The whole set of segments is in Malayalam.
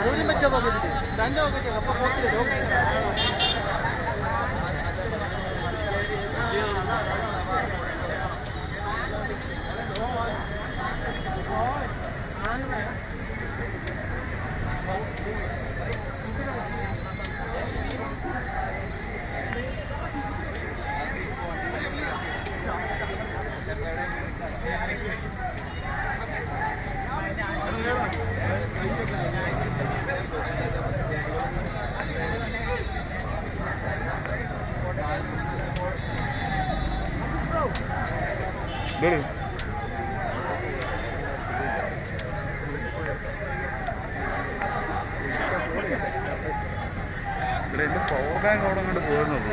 Really? ഇതിൻ്റെ പവർ ബാങ്ക് അവിടെ അങ്ങോട്ട് പോകുന്നുള്ളൂ.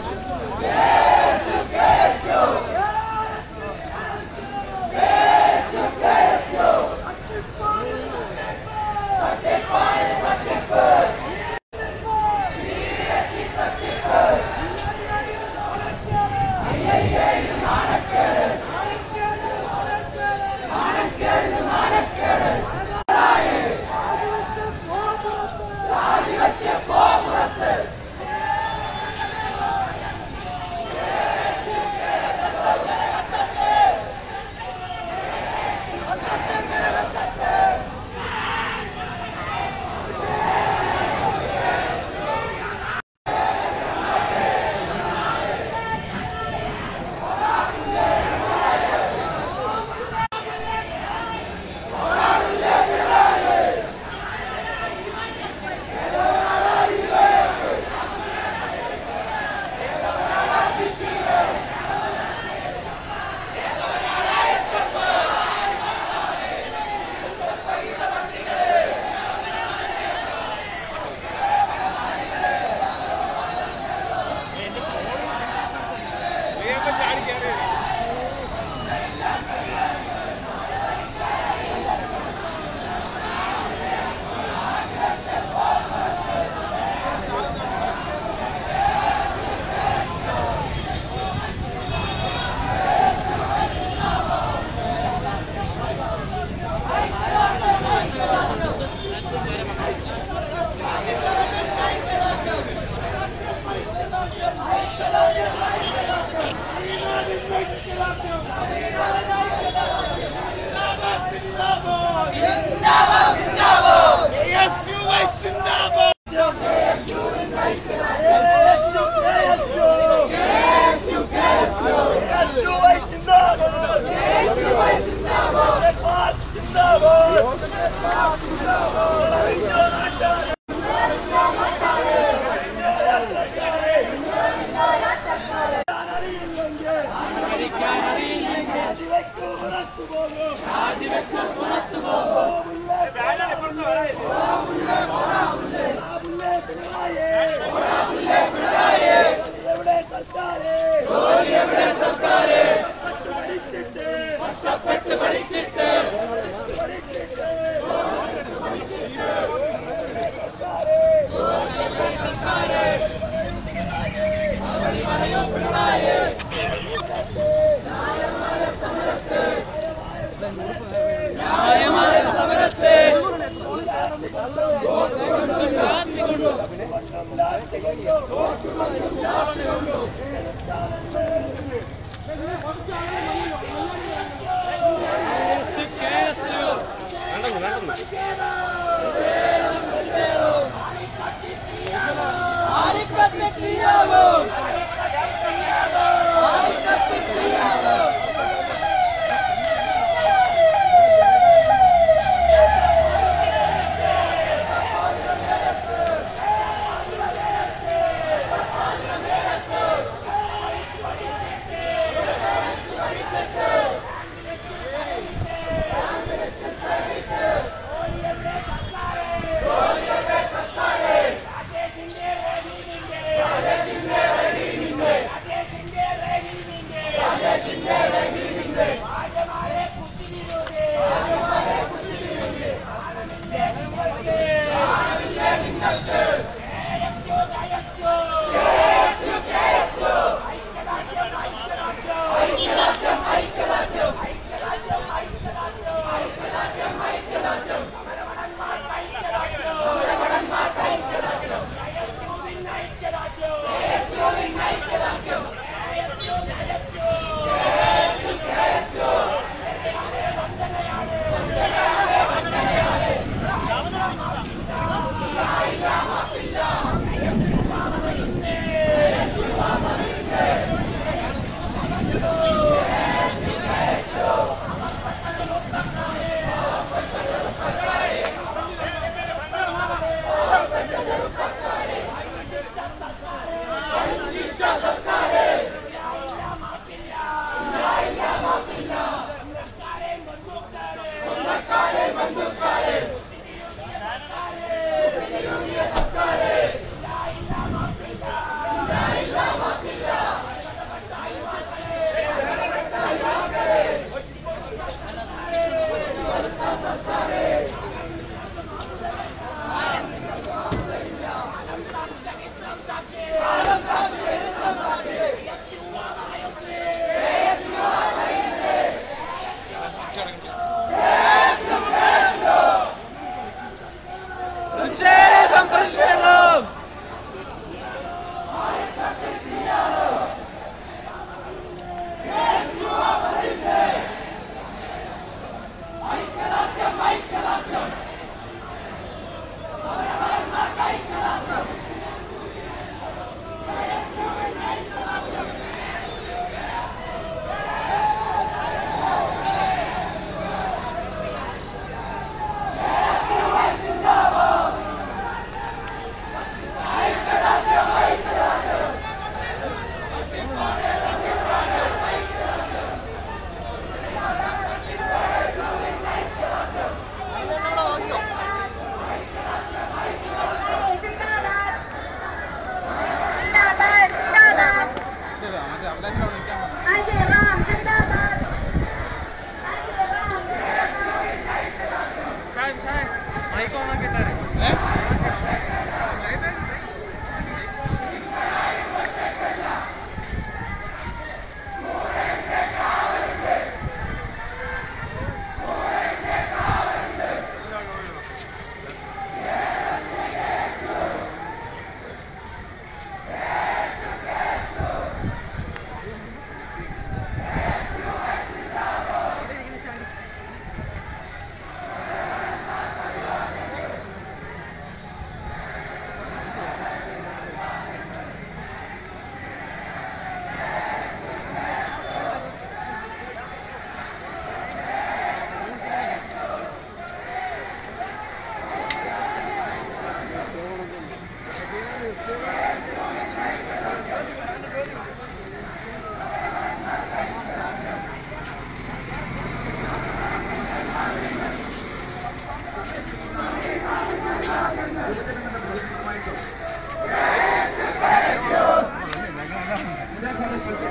Yes!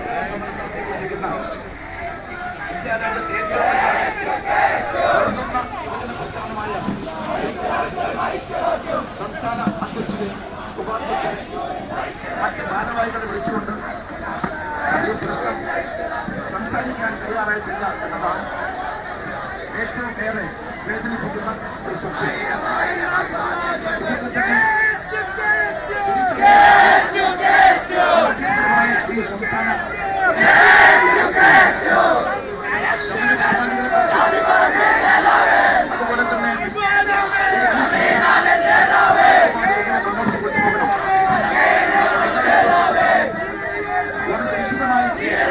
നടത്തിക്കൊണ്ടിരിക്കുന്ന ഇന്ത്യ രാജ്യത്തെ ഏറ്റവും യുവജന പ്രസ്ഥാനമായ സംസ്ഥാന അധ്യക്ഷനെ ഉപാധ്യക്ഷനെ മറ്റ് ഭാരവാഹികളെ വിളിച്ചുകൊണ്ട് ഈ പ്രശ്നം സംസാരിക്കാൻ തയ്യാറായിട്ടില്ല എന്നതാണ് ഏറ്റവും ഏറെ വേദനിപ്പിക്കുന്ന ഒരു സബ്ജക്ട്. ഈ സംസ്ഥാന സമരപരിപാടികളെ കുറിച്ച് അതുപോലെ തന്നെ മുന്നോട്ട് കൊണ്ടുപോകണം വളരെ വിശദമായി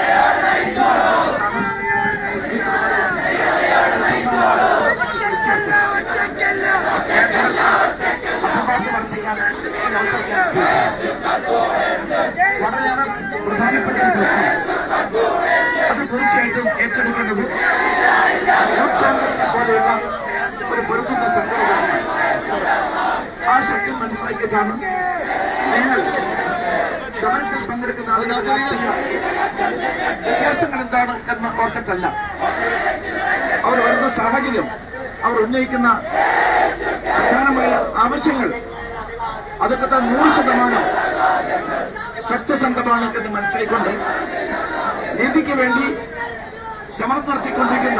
വളരെയേറെ പ്രധാനപ്പെട്ട അത് തീർച്ചയായിട്ടും ഏറ്റെടുക്കേണ്ടത് യൂത്ത് കോൺഗ്രസിനെ പോലെയുള്ള ഒരു പൊരുത്തുന്ന സംഘടനയാണ്. ആ ശക്തി മനസ്സിലാക്കിയിട്ടാണ് നിങ്ങൾ സമരത്തിൽ പങ്കെടുക്കുന്ന ആളുകളുടെ രാഷ്ട്രീയ വ്യത്യാസങ്ങൾ എന്താണ് എന്ന് ഓർത്തിട്ടല്ല അവർ വരുന്ന സാഹചര്യം, അവർ ഉന്നയിക്കുന്ന പ്രധാനമായ ആവശ്യങ്ങൾ അതൊക്കെ 100% സത്യസന്ധമാണ് എന്ന് മനസ്സിലാക്കിക്കൊണ്ട് നീതിക്ക് വേണ്ടി സമരം നടത്തിക്കൊണ്ടിരിക്കുന്ന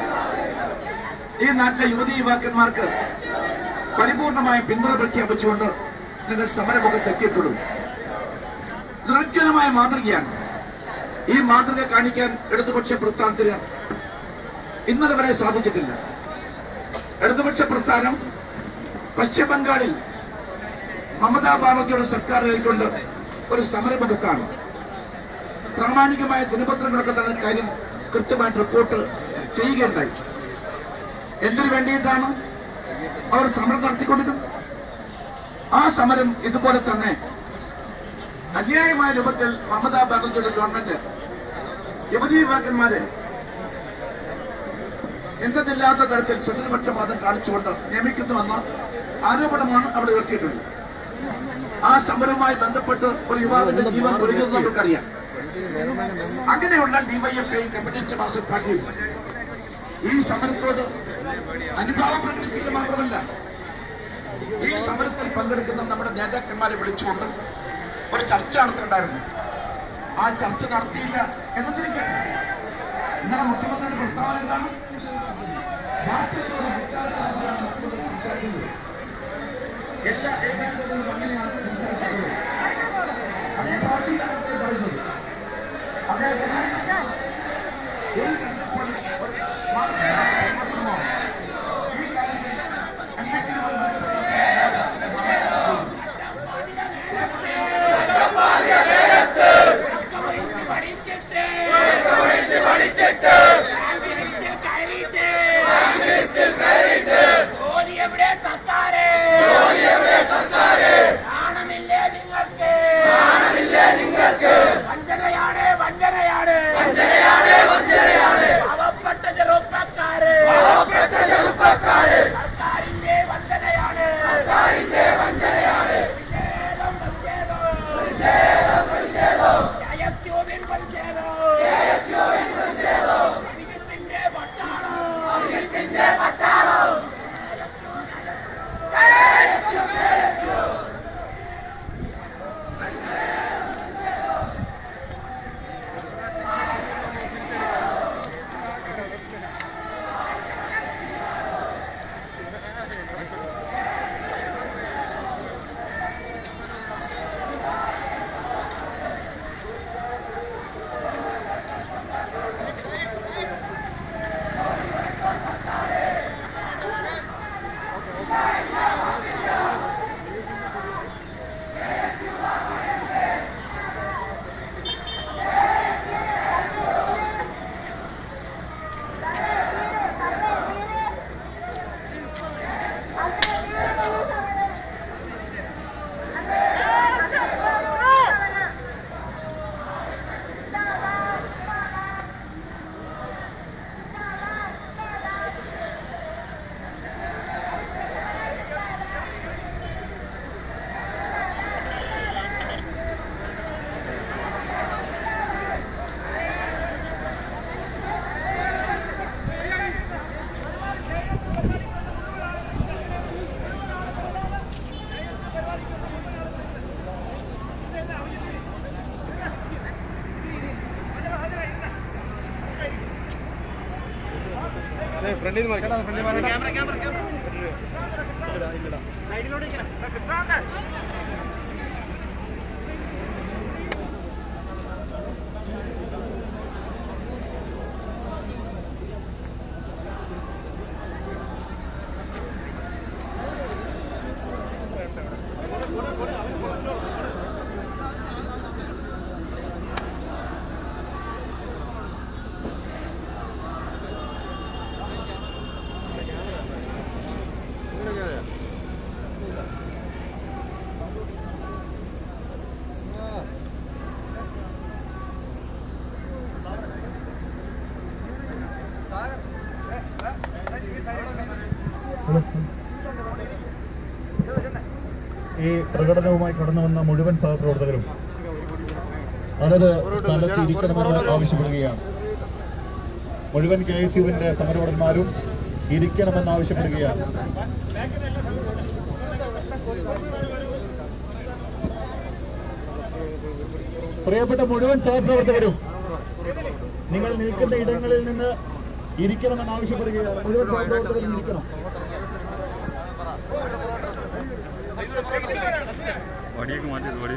ഈ നാട്ടിലെ യുവതീ യുവാക്കന്മാർക്ക് പരിപൂർണമായ പിന്തുണ പ്രഖ്യാപിച്ചുകൊണ്ട് നിങ്ങൾ സമരമുഖത്ത് എത്തിയിട്ടുള്ളൂ. ദൃഢമായ മാതൃകയാണ്. ഈ മാതൃക കാണിക്കാൻ ഇടതുപക്ഷ പ്രസ്ഥാനത്തിന് ഇന്നലെ വരെ സാധിച്ചിട്ടില്ല. ഇടതുപക്ഷ പ്രസ്ഥാനം പശ്ചിമ ബംഗാളിൽ മമതാ ബാനർജിയുടെ സർക്കാരിലേക്കൊണ്ട് ഒരു സമരമുഖത്താണ്. പ്രാമാണികമായ ദിനപത്രങ്ങളൊക്കെ തന്നെ കാര്യം കൃത്യമായിട്ട് റിപ്പോർട്ട് ചെയ്യുകയുണ്ടായി. എന്തിനു വേണ്ടിയിട്ടാണ് അവർ സമരം നടത്തിക്കൊണ്ടിരുന്നത്? ആ സമരം ഇതുപോലെ തന്നെ അന്യായമായ രൂപത്തിൽ മമതാ ബാനർജിയുടെ ഗവൺമെന്റ് യുവതീ യുവാക്കന്മാരെ എന്തെന്നില്ലാത്ത തരത്തിൽ സ്വതന്ത്രപക്ഷവാദം കാണിച്ചുകൊണ്ട് നിയമിക്കുന്നുവെന്ന ആരോപണമാണ് അവിടെ ഉയർത്തിയിട്ടുള്ളത്. ആ സമരവുമായി ബന്ധപ്പെട്ട് ഒരു യുവാവിന്റെ ജീവൻ ഒഴുകുന്നത് നമുക്കറിയാം. അങ്ങനെയുള്ള ഡിവൈഎഫ്ഐ കമ്മ്യൂണിസ്റ്റ് മാർക്സിസ്റ്റ് പാർട്ടിയും ഈ സമരത്തോട് അനുഭാവം പ്രകടിപ്പിക്കുക മാത്രമല്ല, ഈ സമരത്തിൽ പങ്കെടുക്കുന്ന നമ്മുടെ നേതാക്കന്മാരെ വിളിച്ചുകൊണ്ട് ഒരു ചർച്ച നടത്തിയിട്ടുണ്ടായിരുന്നു. ആ ചർച്ച നടത്തിയില്ല എന്നതിരിക്കട്ടെ, ഇന്നലെ മുഖ്യമന്ത്രിയുടെ പ്രസ്താവന എന്താണ്? എല്ലാ ഏകാഗ്രതകളും അങ്ങനെയാണ് സംസാരിക്കുന്നത്. അതേ പാർട്ടിയിലാണ് പറയുന്നത്. ഈ പ്രകടനവുമായി കടന്നു വന്ന മുഴുവൻ സഹപ്രവർത്തകരും അതത് സ്ഥലത്ത് ഇരിക്കണമെന്ന് ആവശ്യപ്പെടുകയാണ്. മുഴുവൻ KSUവിന്റെ സമരഭടന്മാരും ഇരിക്കണമെന്ന് ആവശ്യപ്പെടുകയാണ്. പ്രിയപ്പെട്ട മുഴുവൻ സഹപ്രവർത്തകരും നിങ്ങൾ നിൽക്കുന്ന ഇടങ്ങളിൽ നിന്ന് ഇരിക്കണമെന്ന് ആവശ്യപ്പെടുകയാണ്. മുഴുവൻ സഹപ്രവർത്തകരും ഇരിക്കണം. വടിയൊക്കെ മാറ്റി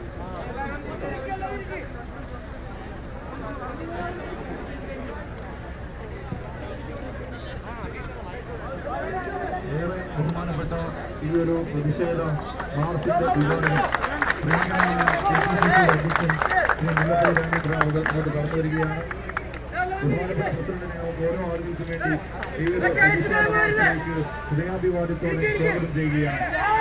ഏറെ ബഹുമാനപ്പെട്ട ഈ ഒരു പ്രതിഷേധ മാർച്ചിന്റെ ഉദ്ഘാടനം കടന്നു വരികയാണ്. ബഹുമാനപ്പെട്ട പ്രസിഡന്റിനെ ഓരോ ആളുകൾക്കും വേണ്ടി ഈ ഒരു പ്രതിഷേധ മാർച്ചിലേക്ക് ഹൃദയാഭിവാദ്യത്തോടെ സ്വാഗതം ചെയ്യുകയാണ്.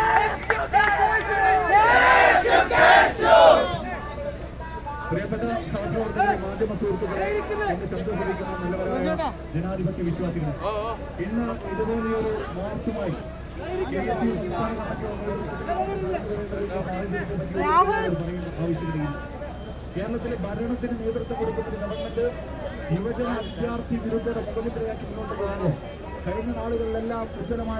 പ്രിയപ്പെട്ട സഹപ്രവർത്തകരെ, മാധ്യമ സുഹൃത്തുക്കളെ, എന്റെ ശബ്ദം ശ്രമിക്കുന്ന നല്ലവരായ ജനാധിപത്യ വിശ്വാസികൾ, ഇന്ന് ഇതുപോലെയൊരു മാർച്ചുമായി ആവശ്യപ്പെടുകയില്ല. കേരളത്തിലെ ഭരണത്തിന് നേതൃത്വം കൊടുക്കുന്ന ഗവൺമെന്റ് യുവജന വിദ്യാർത്ഥി വിരുദ്ധത മുഖമുദ്രയാക്കി മുന്നോട്ട് പോകുന്നു. കഴിഞ്ഞ നാളുകളിലെല്ലാം ഉജ്ജ്വലമായ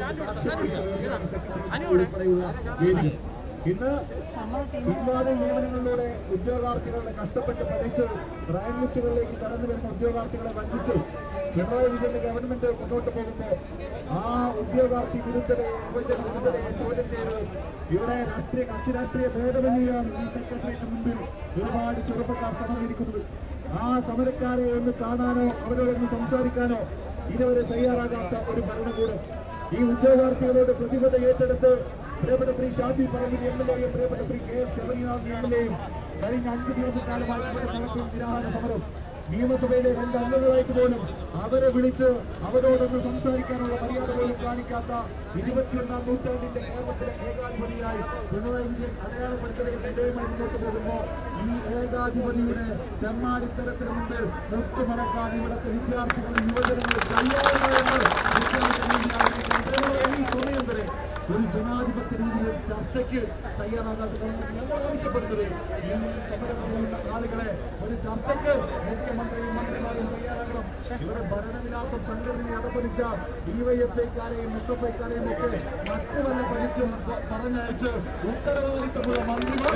സമരങ്ങൾ ഉൾപ്പെടെയുള്ള വേദി ഇന്ന് പിൻവാതിൽ നിയമനങ്ങളിലൂടെ ഉദ്യോഗാർത്ഥികളുടെ കഷ്ടപ്പെട്ട് പഠിച്ച് റാങ്ക് ലിസ്റ്റുകളിലേക്ക് കടന്നു വരുന്ന ഉദ്യോഗാർത്ഥികളെ വഞ്ചിച്ച് പിണറായി വിജയന്റെ ഗവൺമെന്റ് മുന്നോട്ട് പോകുമ്പോൾ ആ ഉദ്യോഗാർത്ഥി വിരുദ്ധതയെ യുവജന വിരുദ്ധതയെ ചോദ്യം ചെയ്ത് ഇവിടെ കക്ഷി രാഷ്ട്രീയ ഭേദമന്യാണ് ഈ സെക്രട്ടറിയേറ്റ് മുമ്പിൽ ഒരുപാട് ചെറുപ്പക്കാർ സമരമിരിക്കുന്നത്. ആ സമരക്കാരെ ഒന്ന് കാണാനോ അവരോടൊന്ന് സംസാരിക്കാനോ ഇതുവരെ തയ്യാറാകാത്ത ഒരു ഭരണകൂടം ഈ ഉദ്യോഗാർത്ഥികളോട് പ്രതിബദ്ധത ഏറ്റെടുത്ത് പ്രിയപ്പെട്ട ശ്രീ ഷാഫി പറമ്പിൽ MLA-യും പ്രിയപ്പെട്ട ശ്രീ KS ശബരിനാഥ് MLA-യും കഴിഞ്ഞ 5 ദിവസക്കാലമായി ഇവിടെ നടത്തുന്ന നിരാഹാര സമരം നിയമസഭയിലെ 2 അംഗങ്ങളായിട്ട് പോലും അവരെ വിളിച്ച് അവരോടൊന്ന് സംസാരിക്കാനുള്ള മര്യാദ പോലും കാണിക്കാത്ത 21ാം നൂറ്റാണ്ടിന്റെ കേരളത്തിലെ ഏകാധിപതിയായി പിണറായി വിജയൻ അടയാളപ്പെടുത്തലിന്റെ വിജയമായി മുന്നോട്ട് പോകുമ്പോൾ ഈ ഏകാധിപതിയുടെ തെമ്മാടിത്തരത്തിന് മുമ്പിൽ മുട്ടുമടക്കാൻ ഇവിടുത്തെ വിദ്യാർത്ഥികളും യുവജനങ്ങളും തയ്യാറായെന്ന് ഈ സമയം വരെ ഒരു ജനാധിപത്യ രീതിയിൽ ചർച്ചയ്ക്ക് തയ്യാറാകാത്ത ഞങ്ങൾ ആവശ്യപ്പെടുന്നത് ഈ സമരം ചെയ്യുന്ന ആളുകളെ ഒരു ചർച്ചയ്ക്ക് മുഖ്യമന്ത്രിയും മന്ത്രിമാരും തയ്യാറാകണം. ഇവിടെ ഭരണവിലാസം സംഘടനയെ അടപതിച്ച DYFI-ക്കാരെയും SFI-ക്കാരെയും ഒക്കെ മറ്റു വല്ല പണിക്കും പറഞ്ഞയച്ച് ഉത്തരവാദിത്തമുള്ള മന്ത്രിമാർ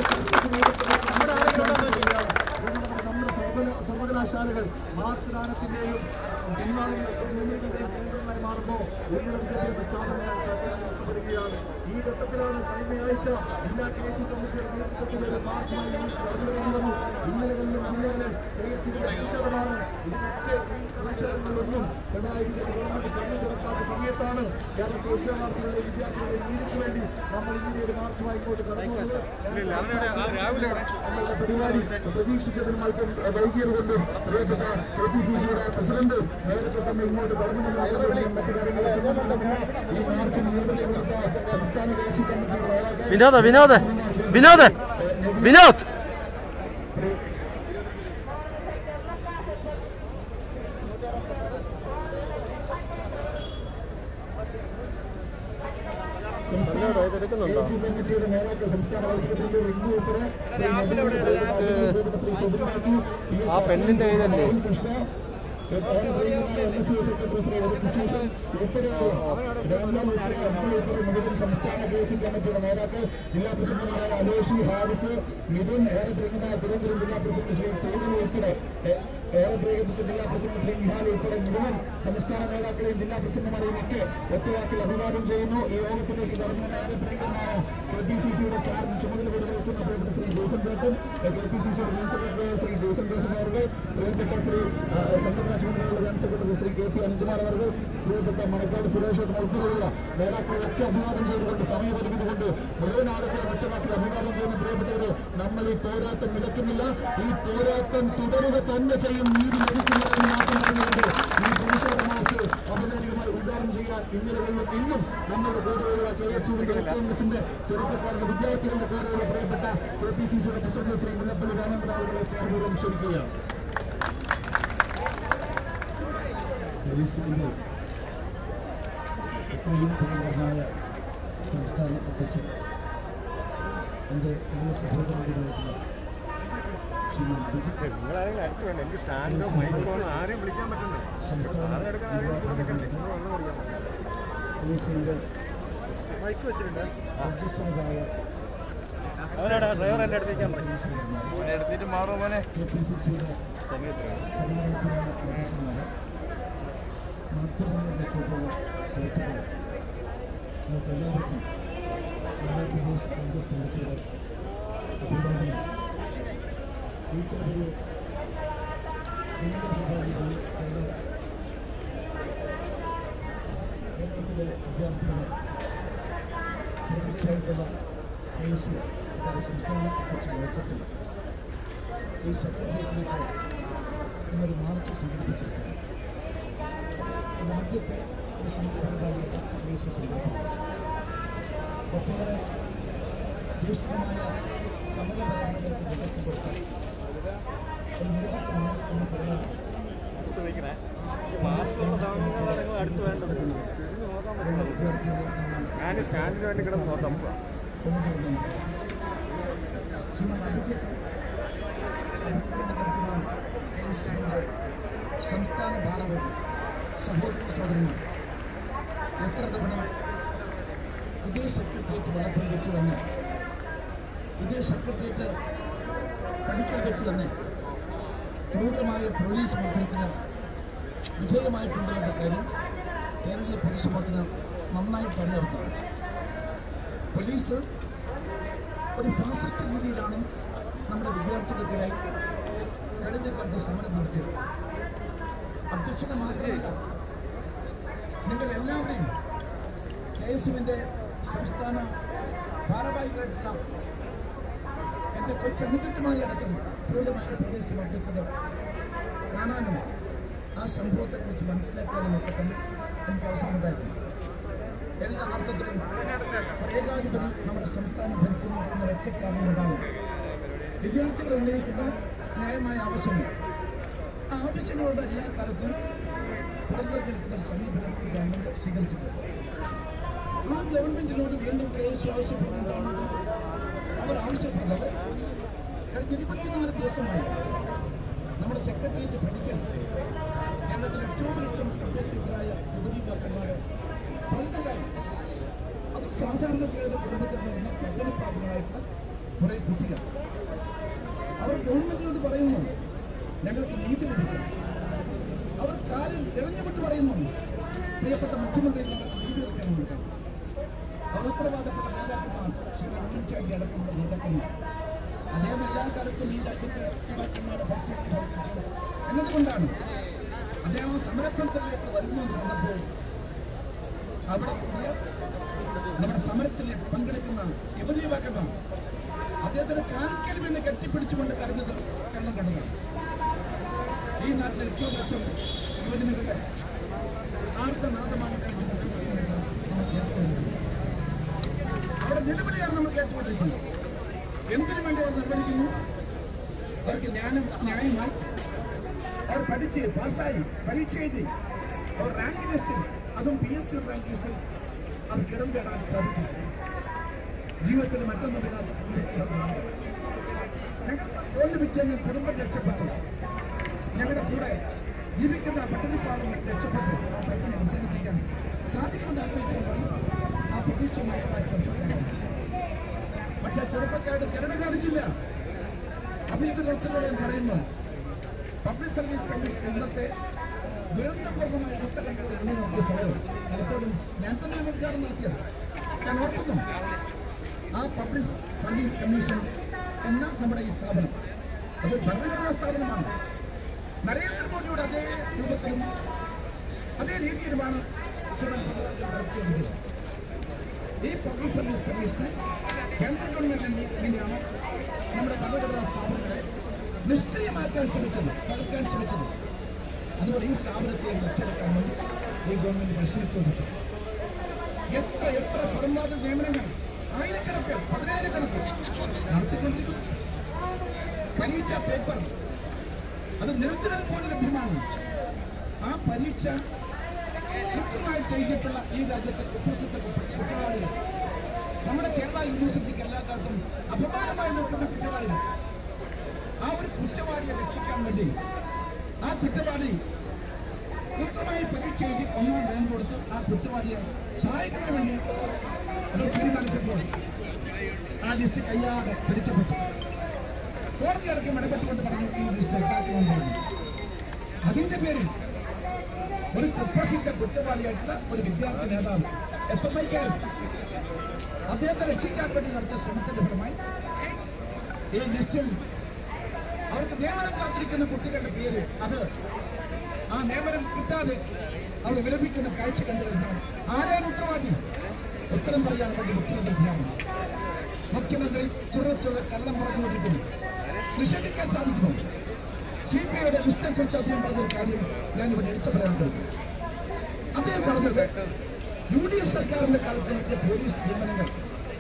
നമ്മുടെ സർവകലാശാലകൾ മാർക്ക്ദാനത്തിന്റെയും പിൻവാതിലുകളുടെയും കേന്ദ്രങ്ങളായി മാറുമ്പോൾ ഉന്നത വിദ്യാഭ്യാസ സ്ഥാപനങ്ങൾ പ്പെടുകയാണ്. ഈ ഘട്ടത്തിലാണ് കഴിഞ്ഞ ആഴ്ച ജില്ലാ KSU കമ്മിറ്റിയുടെ നേതൃത്വത്തിൽ ഒരു മാർച്ചുമായി കടന്നു വന്നു. ഇന്നലകളിലും ജില്ലകളിൽ KSUവിന്റെ പ്രതിഷേധമാണ്. ഇതിനൊക്കെ പ്രതിഷേധങ്ങളൊന്നും പിണറായി വിജയൻ ഗവൺമെന്റ് കണ്ണു തുറക്കാത്ത സമയത്താണ് കേരളത്തിലെ ഉദ്യോഗാർത്ഥികളുടെ വിദ്യാർത്ഥികളുടെ നീതിക്ക് വേണ്ടി നമ്മൾ ഇങ്ങനെ ഒരു മാർച്ചുമായി ഇങ്ങോട്ട് കടന്നു വന്നത്. നമ്മളുടെ പരിപാടി പ്രതീക്ഷിച്ചതിന് മത്സം വൈകിയതുകൊണ്ടും പ്രിയപ്പെട്ട KPCC-യുടെ പ്രസിഡന്റ് നേരത്തെ തന്നെ ഇങ്ങോട്ട് കടന്നു വന്ന മറ്റു കാര്യങ്ങളൊക്കെ ഈ മാർച്ചിന് നേതൃത്വം കൊടുത്ത സംസ്ഥാന KSU കമ്മിറ്റിയുടെ വിനോദ് കമ്മിറ്റിയുടെ നേതാക്കൾ സംസ്ഥാന വൈസ് പ്രസിഡന്റ് റിങ്കു ഉൾപ്പെടെ ശ്രീ പെണ്ണിന്റെ കൃഷ്ണ സംസ്ഥാന ദേശീയ കമ്മിറ്റിയുടെ നേതാക്കൾ ജില്ലാ പ്രസിഡന്റുമാരായ അലേഷി, ഹാരിസ്, മിഥുൻ, ഏറെ പ്രിയങ്കനായ തിരുവനന്തപുരം ജില്ലാ പ്രസിഡന്റ് ശ്രീ ചൈതന്യ ഉൾപ്പെടെ ഏറെ പ്രിയപ്പെട്ട ജില്ലാ പ്രസിഡന്റ് ശ്രീ നിഹാൽ ഉൾപ്പെടെ മുഴുവൻ സംസ്ഥാന നേതാക്കളെയും ജില്ലാ പ്രസിഡന്റുമാരെയും ഒക്കെ ഒറ്റവാക്കിൽ അഭിവാദ്യം ചെയ്യുന്നു. ഈ യോഗത്തിലേക്ക് ഗവൺമെന്റ് ഏറെ പ്രിയങ്കരനായ KPCCയുടെ ചാർജ് ചുമതല വഹിക്കുന്ന പ്രിയപ്പെട്ട ശ്രീ ജോസൻ ചേട്ടൻ, KPCCയുടെ ജനറൽ സെക്രട്ടറി ശ്രീ ജോസൻ ജോസഫ് അവർ, പ്രിയപ്പെട്ട ശ്രീ സംഘടനാ ചുമതലയുള്ള general secretary Shri KP Anilkumar അവർ, പ്രിയപ്പെട്ട മണക്കാട് സുരേഷ് ഉൾപ്പെടെയുള്ള നേതാക്കളെയൊക്കെ അഭിവാദം ചെയ്തുകൊണ്ട് സമയപരിമിതി കൊണ്ട് മുഴുവൻ ആളുകളെ ഒറ്റവാക്കിൽ അഭിവാദം ചെയ്യുന്ന പ്രിയപ്പെട്ടവര്, നമ്മൾ ഈ പോരാട്ടം നിലയ്ക്കുന്നില്ല. ഈ പോരാട്ടം തുടരുക തന്നെ ചെയ്യും. നീതി ലഭിക്കുന്നതിന് മാത്രം പറഞ്ഞുകൊണ്ട് ഈ പ്രതിഷേധ മാർച്ച് ഔപചാരികമായി ഉദ്ഘാടനം ചെയ്യാൻ ഇന്നലെകളിലും ഇന്നും നമ്മുടെ കൂടെയുള്ള KSUവിന്റെ കോൺഗ്രസിന്റെ ചെറുപ്പക്കാരുടെ വിദ്യാർത്ഥികളുടെ കൂടെയുള്ള പ്രിയപ്പെട്ട KPCCയുടെ പ്രസിഡന്റ് ശ്രീ മുല്ലപ്പള്ളി രാമേന്ദ്രനെ സ്നേഹപൂർവ്വം ക്ഷണിക്കുകയാണ്. ഇത്രയും പ്രിയങ്കരനായ സംസ്ഥാന അധ്യക്ഷൻ എൻ്റെ പ്രിയ സഹോദരനായിട്ടുള്ള എനിക്ക് സ്റ്റാൻഡോ മൈക്കോ ആരെയും വിളിക്കാൻ പറ്റുന്നുണ്ട്. മൈക്ക് വെച്ചിട്ടുണ്ട്. അവനാടാ ഡ്രൈവർ എൻ്റെ അടുത്തേക്കാൻ പറഞ്ഞു. എടുത്തിട്ട് മാറും മോനെ. KPCCയുടെ മാധ്യമങ്ങളിലേക്കുള്ള സുഹൃത്തുക്കളെ, നമുക്ക് എല്ലാവർക്കും ആന്ധ്രാപ്രദേശ് കോൺഗ്രസ് കമ്മിറ്റിയുടെ അഭിവാദനം. ഏറ്റവും വലിയ സംഘടനകളിൽ കേരളത്തിലെ വിദ്യാർത്ഥികളെ പ്രതീക്ഷയായിട്ടുള്ള സംസ്ഥാന അധ്യക്ഷ യോഗത്തിൽ ഈ സെക്രട്ടേറിയറ്റിലേക്ക് ഇന്നൊരു മാർച്ച് സംഘടിപ്പിച്ചിട്ടുണ്ട്. ആദ്യത്തെ ഒരു സംഘടനകളിലുള്ള സംഘടിപ്പിക്കും. ഒട്ടേറെ ജ്യേഷ്ഠമായ സമരപരങ്ങൾക്ക് നേതൃത്വം കൊടുക്കാൻ ഒരു നേതൃത്വമാണ് എന്ന് പറയാം. അടുത്ത് വേണ്ടത് ഞാൻ സ്റ്റാൻഡിന് വേണ്ടി കിടന്ന് നോക്കാം. സംസ്ഥാന ഭാരതം സഹോദര സഹോദരങ്ങൾ എത്ര തവണ ഇതേ സെക്രട്ടേറിയറ്റ് വളപ്പിൽ വെച്ച് തന്നെ ഇതേ സെക്രട്ടേറിയറ്റ് പഠിക്കൽ വെച്ച് തന്നെ ക്രൂരമായ പോലീസ് മർദ്ദനത്തിന് വിധേയമായിട്ടുണ്ട് എന്ന കാര്യം കേരളീയ പൊതുസമൂഹത്തിന് നന്നായിട്ട് അറിയാവുന്നതാണ്. പോലീസ് ഒരു ഫാസിസ്റ്റ് രീതിയിലാണ് നമ്മുടെ വിദ്യാർത്ഥികൾക്കായി കഴിഞ്ഞ കാലത്ത് സമരം നടത്തിയത്. അധ്യക്ഷനെ മാത്രമല്ല, നിങ്ങൾ എല്ലാവരെയും KSUവിൻ്റെ സംസ്ഥാന ഭാരവാഹികളായിട്ടുള്ള എൻ്റെ കൊച്ചനുചിതമായി അടക്കം ക്രൂരമായ പോലീസ് മർദ്ദിച്ചത് കാണാനും ആ സംഭവത്തെക്കുറിച്ച് മനസ്സിലാക്കാനും ഒക്കെ തന്നെ എനിക്ക് അവസരമുണ്ടായിരുന്നു. എല്ലാ അർത്ഥത്തിലും ഏകാധിപതി നമ്മുടെ സംസ്ഥാനം ഭരിക്കുന്നു എന്ന ഒറ്റക്കാര്യം കൊണ്ടാണ് വിദ്യാർത്ഥികൾ ഉന്നയിക്കുന്ന ന്യായമായ ആവശ്യങ്ങൾ. ആ ആവശ്യങ്ങളോട് എല്ലാ കാലത്തും പുറത്തു നിൽക്കുന്ന ഒരു സമീപനം ഈ ഗവൺമെന്റ് സ്വീകരിച്ചിട്ടുണ്ട്. ആ ഗവൺമെന്റിനോട് വീണ്ടും KSU ആവശ്യപ്പെടുന്നതാണ്. അവർ ആവശ്യപ്പെടുന്നത് കഴിഞ്ഞ 24 ദിവസമായി നമ്മുടെ സെക്രട്ടേറിയറ്റ് പഠിക്കാൻ കേരളത്തിൽ ലക്ഷം ഉപസ്ഥിതരായ യുവതീകാക്കന്മാർ പലതരായി അത് സാധാരണക്കാരുടെ കുടുംബത്തിൽ നിന്ന് പ്രജനപ്രാപ്തമായിട്ടുള്ള കുറേ കുട്ടികൾ അവർ ഗവൺമെന്റിനോട് പറയുന്നു ഞങ്ങൾക്ക് നീതി ലഭിക്കും. അവർ കാര്യം ഇറങ്ങിവിട്ട് പറയുന്നു പ്രിയപ്പെട്ട മുഖ്യമന്ത്രി ഞങ്ങൾക്ക് നീതി ലഭിക്കാനുണ്ട്. അവർ ഉത്തരവാദപ്പെട്ട നേതാക്കന്മാർ ശ്രീ ഉമ്മൻചാണ്ടി അടക്കമുള്ള നേതാക്കന്മാർ അദ്ദേഹം എല്ലാ കാലത്തും ഈ രാജ്യത്തെ യുവാക്കന്മാരെ ഭരിച്ചു എന്നതുകൊണ്ടാണ് അദ്ദേഹം സമരപ്രവർത്തനത്തിലേക്ക് വരുന്നു എന്ന് കണ്ടപ്പോൾ അവിടെ കൂടിയ നമ്മുടെ സമരത്തിൽ പങ്കെടുക്കുന്ന യുവതീവാക്കന്മാർ അദ്ദേഹത്തിന് കാണിക്കൽ എന്ന് കെട്ടിപ്പിടിച്ചുകൊണ്ട് കരുതുന്നത് കാരണം കണ്ടതാണ്. ഈ നാട്ടിലെ ലക്ഷം യുവജനങ്ങളുടെ ആർത്തനാഥമാണ് കഴിഞ്ഞ കുറച്ച് ദിവസമായിട്ട് നമ്മൾ കേട്ടുകൊണ്ടിരിക്കുന്നത്. അവിടെ നിലവിലെയാണ് നമ്മൾ കേട്ടുകൊണ്ടിരിക്കുന്നത്. എന്തിനു വേണ്ടി അവർ നിർവഹിക്കുന്നു? അവർക്ക് ന്യായമായി അവർ പഠിച്ച് പാസ്സായി പരീക്ഷ എഴുതി അവർ റാങ്ക് ലിസ്റ്റിൽ, അതും PSC റാങ്ക് ലിസ്റ്റിൽ അവർക്ക് ഇടം തേടാൻ സാധിച്ചു. ജീവിതത്തിൽ മറ്റൊന്നുമില്ലാത്ത ഞങ്ങൾ തോൽപ്പിച്ച് കുടുംബം രക്ഷപ്പെട്ടു. ഞങ്ങളുടെ കൂടെ ജീവിക്കുന്ന പട്ടണപ്പാടുകൾ രക്ഷപ്പെട്ട് ആ പ്രശ്നം അവസാനിപ്പിക്കാൻ സാധിക്കുമെന്ന് ആഗ്രഹിച്ചാൽ ആ പ്രതീക്ഷമായി ആ ചെറുപ്പക്കാരൻ. പക്ഷെ ആ ചെറുപ്പക്കാരുടെ കരുണ കാണിച്ചില്ല. അഭിജിതോർത്തുകളെ പറയുന്നു, പബ്ലിക് സർവീസ് കമ്മീഷൻ ഇന്നത്തെ ദുരന്തപൂർണ്ണമായ ഉത്തരങ്ങൾ എണ്ണി നടത്തിയ സമയം പലപ്പോഴും ഞാൻ തന്നെ ഉദ്ഘാടനം നടത്തിയത് ഞാൻ ഓർക്കുന്നു. ആ പബ്ലിക് സർവീസ് കമ്മീഷൻ എന്ന നമ്മുടെ ഈ സ്ഥാപനം അത് ഭരണഘടനാ സ്ഥാപനമാണ്. നരേന്ദ്രമോദിയുടെ അതേ രൂപത്തിലും അതേ രീതിയിലുമാണ് പ്രവർത്തിച്ചിരിക്കുന്നത്. ഈ പബ്ലിക് സർവീസ് കമ്മീഷനെ കേന്ദ്ര ഗവൺമെന്റ് എങ്ങനെയാണ് നമ്മുടെ ഭരണഘടനാ സ്ഥാപനങ്ങളെ നിഷ്ക്രിയമാക്കാൻ ശ്രമിച്ചത്, തകർക്കാൻ ശ്രമിച്ചത്, അതുപോലെ ഈ സ്ഥാപനത്തെ രക്ഷപ്പെടുത്താൻ വേണ്ടി ഈ ഗവൺമെന്റ് പരിശീലിച്ചുകൊണ്ടിരിക്കും. എത്ര പരമാവധി നിയമനങ്ങൾ ആയിരക്കണക്ക് 10,000 നടത്തിക്കൊണ്ടിരിക്കുന്നു. പരീക്ഷ പേപ്പർ അത് നിർത്തൽ പോലെ ലഭ്യമാണ്. ആ പരീക്ഷ കൃത്യമായിട്ട് എഴുതിയിട്ടുള്ള ഈ രാജ്യത്തെ കുപ്രസിദ്ധ കുറ്റവാളികൾ, നമ്മുടെ കേരള യൂണിവേഴ്സിറ്റിക്ക് എല്ലാ കാലത്തും അപമാനമായി നിൽക്കുന്ന കുറ്റവാളികൾ, ആ ഒരു കുറ്റവാളിയെ രക്ഷിക്കാൻ വേണ്ടി ആ കുറ്റവാളി കൃത്യമായി പരീക്ഷ എഴുതി 1ാം റാങ്ക് കൊടുത്ത് ആ കുറ്റവാളിയെ സഹായിക്കുന്നതിന് വേണ്ടി അത് തീരുമാനിച്ചപ്പോൾ ആ ലിസ്റ്റ് കയ്യാതെ പിടിക്കപ്പെട്ടു. കോടതി അടക്കം ഇടപെട്ടുകൊണ്ട് പറഞ്ഞു ഈ ലിസ്റ്റ് റദ്ദാക്കണമെന്ന് പറഞ്ഞു. അതിന്റെ പേരിൽ ഒരു കുപ്രസിദ്ധ കുറ്റവാളിയായിട്ടുള്ള ഒരു വിദ്യാർത്ഥി നേതാവ് SFIക്കാരൻ അദ്ദേഹത്തെ രക്ഷിക്കാൻ വേണ്ടി നടത്തിയ ശ്രമത്തിന്റെ ഫലമായി ഈ ലിസ്റ്റിൽ അവർക്ക് നിയമനം കാത്തിരിക്കുന്ന കുട്ടികളുടെ പേര് അത് ആ നിയമനം കിട്ടാതെ അവർ വിലപിക്കുന്ന കാഴ്ച കണ്ടുവരുന്നതാണ്. ആരാണ് ഉത്തരവാദി? ഉത്തരം പറയാൻ വേണ്ടി മുഖ്യമന്ത്രിയാണ്. മുഖ്യമന്ത്രി തുടരെ കള്ളം പറഞ്ഞുകൊണ്ടിരിക്കുന്നു. നിഷേധിക്കാൻ സാധിക്കുമോ? CPIയുടെ ലിസ്റ്റിനെ കുറിച്ച് അദ്ദേഹം പറഞ്ഞൊരു കാര്യം ഞാനിവിടെ എടുത്തു പറയാൻ. അദ്ദേഹം പറഞ്ഞത് UDF സർക്കാരിന്റെ കാലത്ത് നടത്തിയ പോലീസ് നിയമനങ്ങൾ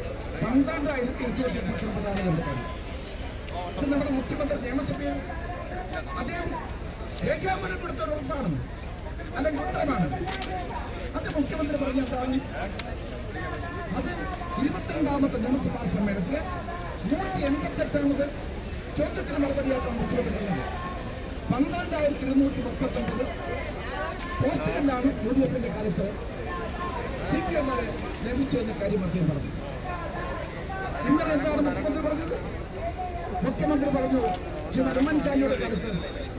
12,239 ഇത് നമ്മുടെ മുഖ്യമന്ത്രി നിയമസഭയിൽ അദ്ദേഹം രേഖാമൂലം കൊടുത്ത ഉറപ്പാണ്, അല്ലെങ്കിൽ ഉത്തരമാണ്. അത് മുഖ്യമന്ത്രി പറഞ്ഞതാണ്. അത് 22ാമത്തെ നിയമസഭാ സമ്മേളനത്തിലെ 188ാമത് ചോദ്യത്തിന് മറുപടിയായിട്ടാണ് മുഖ്യമന്ത്രി പറഞ്ഞത്. 12,239 പോസ്റ്റുകളിലാണ് UDFന്റെ കാലത്ത് CPI ലഭിച്ചെന്ന കാര്യം അദ്ദേഹം പറഞ്ഞു. ഇന്നലെ എന്താണ് മുഖ്യമന്ത്രി പറഞ്ഞത്? മുഖ്യമന്ത്രി പറഞ്ഞു ശ്രീ ഉമ്മൻചാണ്ടിയുടെ കാലത്ത്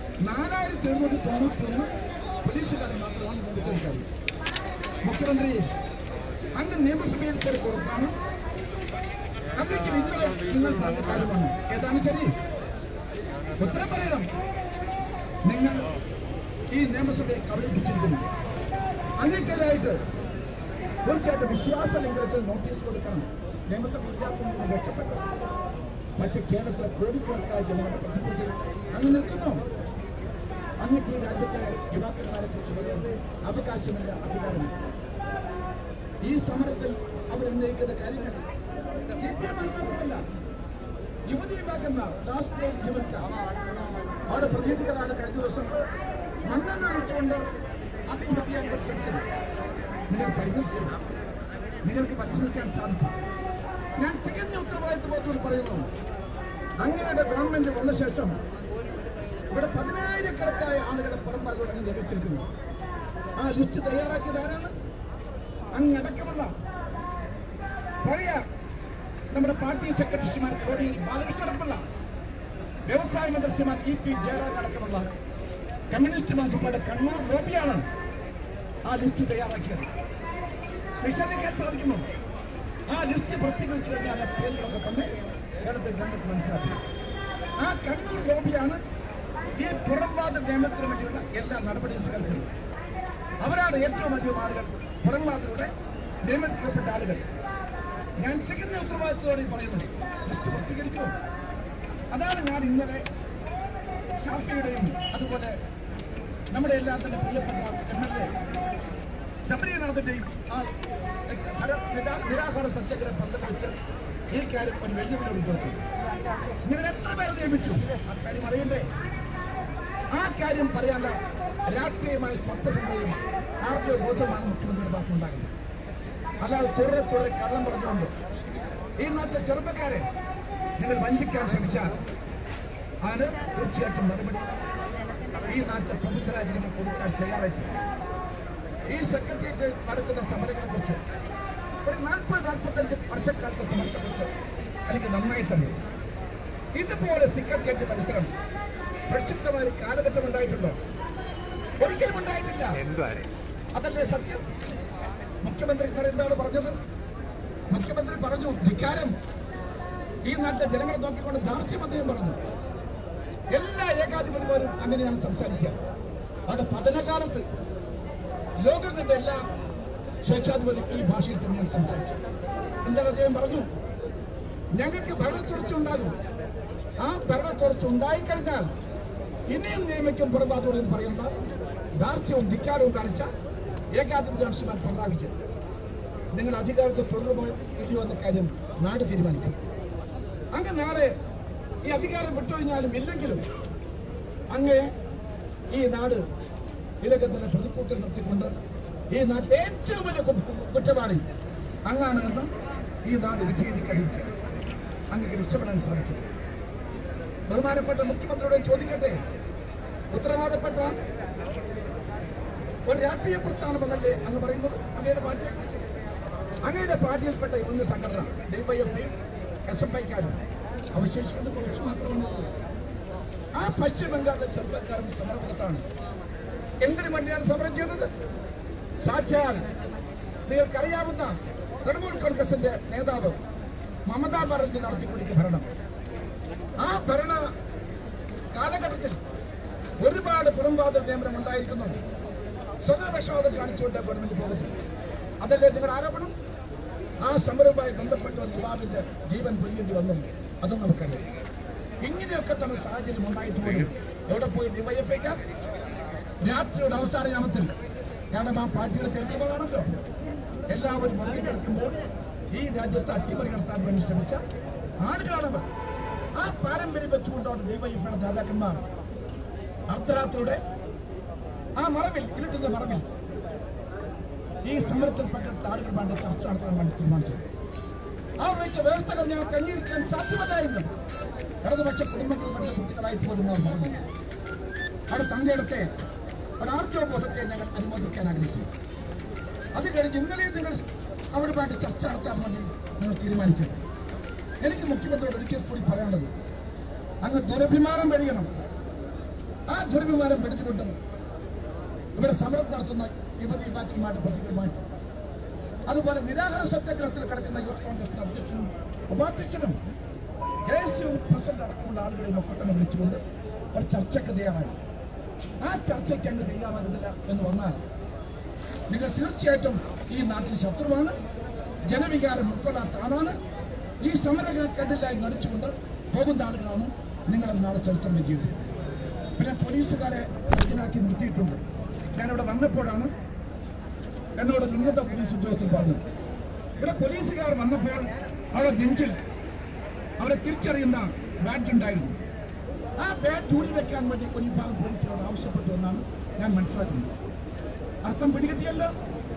4,791 പോലീസുകാരെ മാത്രമാണ് ലഭിച്ചത് കാര്യം. മുഖ്യമന്ത്രി അങ്ങ് നിയമസഭയിൽ കയറി ഉറപ്പാണ്. അല്ലെങ്കിൽ ഇന്നലെ നിങ്ങൾ പറഞ്ഞ കാര്യമാണ്. ഏതാണ് ശരി? ഉത്തരം പറയണം. നിങ്ങൾ ഈ നിയമസഭയെ കബളിപ്പിച്ചിരിക്കുന്നു. അങ്ങനെയൊക്കെയായിട്ട് തീർച്ചയായിട്ടും വിശ്വാസ ലംഘനത്തിൽ നോട്ടീസ് കൊടുക്കണം. നിയമസഭ വിദ്യാർത്ഥികൾ മെച്ചപ്പെട്ടു. പക്ഷെ കേരളത്തിലെ കോടിക്കണക്കായ ജനങ്ങളുടെ പ്രതിനിധി അങ്ങ് നിൽക്കുന്നു. അങ്ങക്ക് ഈ രാജ്യത്തെ യുവാക്കന്മാരെ കുറിച്ച് പറയാൻ അവകാശമില്ല, അധികാരമില്ല. ഈ സമരത്തിൽ അവരുന്നയിക്കുന്ന കാര്യങ്ങൾ CPI മാത്രമല്ല, യുവതി യുവാക്കന്മാർ ലാസ്റ്റ് ജീവനക്കാർ അവിടെ പ്രതിനിധികളാണ് കഴിഞ്ഞ ദിവസം മണ്ണെണ്ണ ഒഴിച്ചുകൊണ്ട് ആത്മഹത്യ ചെയ്യാൻ ശ്രമിച്ചത്. നിങ്ങൾ പരിഹസിക്കണം, നിങ്ങൾക്ക് പരിഹസിക്കാൻ സാധിക്കും. ഞാൻ തികഞ്ഞ ഉത്തരവാദിത്വത്തോട് പറയുന്നു. അങ്ങയുടെ ഗവൺമെന്റ് വന്ന ശേഷം ഇവിടെ 10,000-കണക്കായ ആളുകളെ പുറംപാടുകൾ അങ്ങ് ലഭിച്ചിരിക്കുന്നു. ആ ലിസ്റ്റ് തയ്യാറാക്കിയത് ആരാണ്? അങ്ങടക്കമുള്ള പഴയ നമ്മുടെ പാർട്ടി സെക്രട്ടറിമാർ കോടിയിൽ ബാലകൃഷ്ണൻ അടക്കമുള്ള വ്യവസായ മന്ത്രിമാർ EP ജയറാം അടക്കമുള്ള കമ്മ്യൂണിസ്റ്റ് മാസിയുടെ കണ്ണൂർ ലോബിയാണ് ആ ലിസ്റ്റ് തയ്യാറാക്കിയത്. നിഷേധിക്കാൻ സാധിക്കുമോ? ആ ലിസ്റ്റ് പ്രസിദ്ധീകരിച്ചു കഴിഞ്ഞാൽ ആ പേരുകളൊക്കെ തന്നെ കേരളത്തിൽ ഗവൺമെന്റ് മനസ്സിലാക്കി. ആ കണ്ണൂർ ലോബിയാണ് ഈ പുറംവാദ നിയമത്തിന് വേണ്ടിയുള്ള എല്ലാ നടപടിയും സ്വീകരിച്ചത്. അവരാണ് ഏറ്റവും അധികം ആളുകൾ പുറംവാദിലൂടെ നിയമിക്കപ്പെട്ട ആളുകൾ. ഞാൻ തികഞ്ഞ ഉത്തരവാദിത്വത്തോടെ പറയുന്നത് ലിസ്റ്റ് പ്രസിദ്ധീകരിക്കുമോ? അതാണ് ഞാൻ ഇന്നലെ ഷാഫിയുടെയും അതുപോലെ നമ്മുടെ എല്ലാം തന്നെ പ്രിയപ്പെട്ട MLA ശബരിനാഥന്റെയും ആ നിരാഹാര സത്യാഗ്രഹ പന്തൽ വെച്ച് ഈ കാര്യം ഒരു വെല്ലുവിളി ഉദ്ഭവിച്ചു. നിങ്ങൾ എത്ര പേരെ നിയമിച്ചു? ആ കാര്യം അറിയണ്ടേ? ആ കാര്യം പറയാനുള്ള രാഷ്ട്രീയമായ സത്യസന്ധതയും ആർജവ ബോധമാണ് മുഖ്യമന്ത്രിയുടെ ഭാഗത്തുണ്ടാകുന്നത്. അല്ലാതെ തുടരെ കള്ളം പറഞ്ഞുകൊണ്ട് ഈ നാട്ടിലെ ചെറുപ്പക്കാരെ നിങ്ങൾ വഞ്ചിക്കാൻ ശ്രമിച്ചാൽ അതിന് തീർച്ചയായിട്ടും നടപടി ഈ നാട്ടിൽ പ്രബുദ്ധരായ ജനങ്ങൾ കൊടുക്കാൻ തയ്യാറായിട്ടില്ല. ഈ സെക്രട്ടേറിയറ്റ് നടക്കുന്ന സമരങ്ങളെ കുറിച്ച് ഒരു 40-45 വർഷക്കാലത്തെ സമരത്തെക്കുറിച്ച് എനിക്ക് നന്നായി തന്നെ. ഇതുപോലെ സെക്രട്ടേറിയറ്റ് പരിസരം പ്രക്ഷുബ്ധമായ കാലഘട്ടം ഉണ്ടായിട്ടുണ്ടോ? ഒരിക്കലും ഉണ്ടായിട്ടില്ല. അതല്ലേ സത്യം? മുഖ്യമന്ത്രി എന്താണ് പറഞ്ഞത്? മുഖ്യമന്ത്രി പറഞ്ഞു, ധിക്കാരം, ഈ നാട്ടിലെ ജനങ്ങളെ നോക്കിക്കൊണ്ട് ധാർഷ്ട്യം അദ്ദേഹം പറഞ്ഞു. എല്ലാ ഏകാധിപതിമാരും അങ്ങനെയാണ് സംസാരിക്കുക. അത് പഠനകാലത്ത് ലോകം കണ്ട എല്ലാ സ്വേച്ഛാധിപതി ഈ ഭാഷയിൽ തന്നെയാണ് സംസാരിച്ചത്. എന്താണ് അദ്ദേഹം പറഞ്ഞു? ഞങ്ങൾക്ക് ഭരണത്തുടർച്ചയുണ്ടാകും. ആ ഭരണത്തുടർച്ച ഉണ്ടായിക്കഴിഞ്ഞാൽ ഇനിയും നിയമിക്കും പുറത്താത്തോടെ എന്ന് പറയുന്ന ധാർഷ്ട്യവും ധിക്കാരവും കാണിച്ച ഏകാധിപതിയാണ് ശ്രീമാൻ പിണറായി വിജയൻ. നിങ്ങൾ അധികാരത്തെ തുടരുമോ ഇല്ലയോ എന്ന കാര്യം നാട് തീരുമാനിക്കും. അങ്ങനെ നാളെ ഈ അധികാരം വിട്ടുകഴിഞ്ഞാലും ഇല്ലെങ്കിലും അങ്ങേ ഈ നാട് ഇതൊക്കെ തന്നെ പ്രതിക്കൂട്ടിൽ നിർത്തിക്കൊണ്ട് ഈ നാട്ടിലെ ഏറ്റവും വലിയ കുറ്റവാളി അങ്ങാണ് എന്ന് ഈ നാട് വിജയിക്കഴിഞ്ഞിട്ട് അങ്ങ് രക്ഷപ്പെടാൻ സാധിക്കും. ബഹുമാനപ്പെട്ട മുഖ്യമന്ത്രിയോട് ചോദിക്കട്ടെ, ഉത്തരവാദപ്പെട്ട ഒരു രാഷ്ട്രീയ പ്രസ്ഥാനമെന്നല്ലേ അങ്ങ് പറയുന്നത്? അങ്ങയുടെ പാർട്ടിയെ കുറിച്ച് അങ്ങയുടെ പാർട്ടിയിൽപ്പെട്ട ഇന്ന് സംഘടന ഡിവൈഎഫ്ഐ SFIക്കാരും അവശേഷിക്കുന്നത് കുറച്ച് മാത്രമാണ്. ആ പശ്ചിമ ബംഗാളിലെ ചെറുപ്പക്കാരുടെ സമരത്താണ്. എന്തിനു വേണ്ടിയാണ് സമരം ചെയ്യുന്നത്? സാക്ഷാൽ നിങ്ങൾക്കറിയാവുന്ന തൃണമൂൽ കോൺഗ്രസിന്റെ നേതാവ് മമതാ ബാനർജി നടത്തിക്കൊണ്ടിരിക്കുന്ന ഭരണം, ആ ഭരണ കാലഘട്ടത്തിൽ ഒരുപാട് പുറംവാതിൽ നിയമനം ഉണ്ടായിരിക്കുന്നുണ്ട്. സ്വതന്ത്രപക്ഷപാതം കാണിച്ചുകൊണ്ട് ഗവൺമെന്റ് പോകുന്നു. അതല്ലേ നിങ്ങളുടെ ആരോപണം? ആ സമരവുമായി ബന്ധപ്പെട്ട ഒരു യുവാവിന്റെ ജീവൻ പൊലിയേണ്ടി വന്നു. അതും നമുക്കറിയാം. ഇങ്ങനെയൊക്കെ തന്നെ സാഹചര്യം ഉണ്ടായിട്ട് പോലും എവിടെ പോയി ഡിവൈഎഫ്ഐക്കാർ രാത്രിയുടെ അവസാന യാമത്തിൽ, കാരണം ആ പാർട്ടിയുടെ ചരിത്രമാണല്ലോ, എല്ലാവരും മുങ്ങിക്കിടക്കുമ്പോൾ ഈ രാജ്യത്തെ അട്ടിമറി നടത്താൻ വേണ്ടി ശ്രമിച്ച ആളുകളാണവർ. ആ പാരമ്പര്യം വെച്ചുകൊണ്ടാണ് ഡിവൈഎഫ്ഐയുടെ നേതാക്കന്മാർ അർദ്ധരാത്രിയുടെ ആ മറവിൽ, ഇരുട്ടുന്ന മറവിൽ ഈ സമരത്തിൽ പങ്കെടുത്ത ആളുകളുമായിട്ട് ചർച്ച നടത്താൻ വേണ്ടി തീരുമാനിച്ചത്. ആ വെച്ച വ്യവസ്ഥകൾ ഞങ്ങൾക്ക് അംഗീകരിക്കാൻ സാധ്യമല്ലായിരുന്നു. ഇടതുപക്ഷ കുടുംബങ്ങളുമായിട്ട് കുട്ടികളായിട്ട് പോലും നാം പറഞ്ഞു. അവിടെ തങ്കയിടത്തെ ഒരു ആർജവബോധത്തെ ഞങ്ങൾ അനുമോദിക്കാൻ ആഗ്രഹിക്കുന്നു. അത് കഴിഞ്ഞ് ഇന്നലെ നിങ്ങൾ അവരുമായിട്ട് ചർച്ച നടത്താൻ വേണ്ടി നിങ്ങൾ തീരുമാനിക്കണം. എനിക്ക് മുഖ്യമന്ത്രിയോട് ഒരിക്കൽ കൂടി പറയാനുള്ളത്, അങ്ങ് ദുരഭിമാനം വെടിയണം. ആ ദുരഭിമാനം വെടിഞ്ഞുകൊണ്ട് ഇവിടെ സമരം നടത്തുന്ന യുവതീമാറ്റിമാരുടെ പ്രതികളുമായിട്ട്, അതുപോലെ നിരാഹാര സത്യാഗ്രഹത്തിൽ കിടക്കുന്ന യൂത്ത് കോൺഗ്രസിന്റെ അധ്യക്ഷനും ഉപാധ്യക്ഷനും ദേശീയവും പ്രസിഡന്റ് അടക്കമുള്ള ആളുകളെ ഒക്കെ തന്നെ വിളിച്ചുകൊണ്ട് ഒരു ചർച്ചയ്ക്ക് തയ്യാറായി. ആ ചർച്ചയ്ക്ക് അങ്ങ് തയ്യാറാകുന്നില്ല എന്ന് വന്നാൽ നിങ്ങൾ തീർച്ചയായിട്ടും ഈ നാട്ടിൽ ശത്രുവാണ്, ജനവികാരം ഉൾക്കൊള്ളാത്ത ആളാണ്. ഈ സമരങ്ങൾ കണ്ടില്ലായി നടിച്ചുകൊണ്ട് പോകുന്ന ആളുകളാണ് നിങ്ങൾ നാളെ ചരിത്രം ചെയ്തത്. പിന്നെ പോലീസുകാരെ സജ്ജനാക്കി നിർത്തിയിട്ടുണ്ട്. ഞാനിവിടെ വന്നപ്പോഴാണ് എന്നോട് ഇന്നത്തെ പോലീസ് ഉദ്യോഗസ്ഥർ പറഞ്ഞത്, ഇവിടെ പോലീസുകാർ വന്നപ്പോൾ അവരുടെ നെഞ്ചിൽ അവരെ തിരിച്ചറിയുന്ന ബാഡ്ജ് ഉണ്ടായിരുന്നു. ആ ബാഡ്ജ് ഊരി വെക്കാൻ വേണ്ടി ഒരു വിഭാഗം പോലീസുകാരോട് ആവശ്യപ്പെട്ടു എന്നാണ് ഞാൻ മനസ്സിലാക്കുന്നത്. അർത്ഥം പിടികിട്ടിയല്ലോ.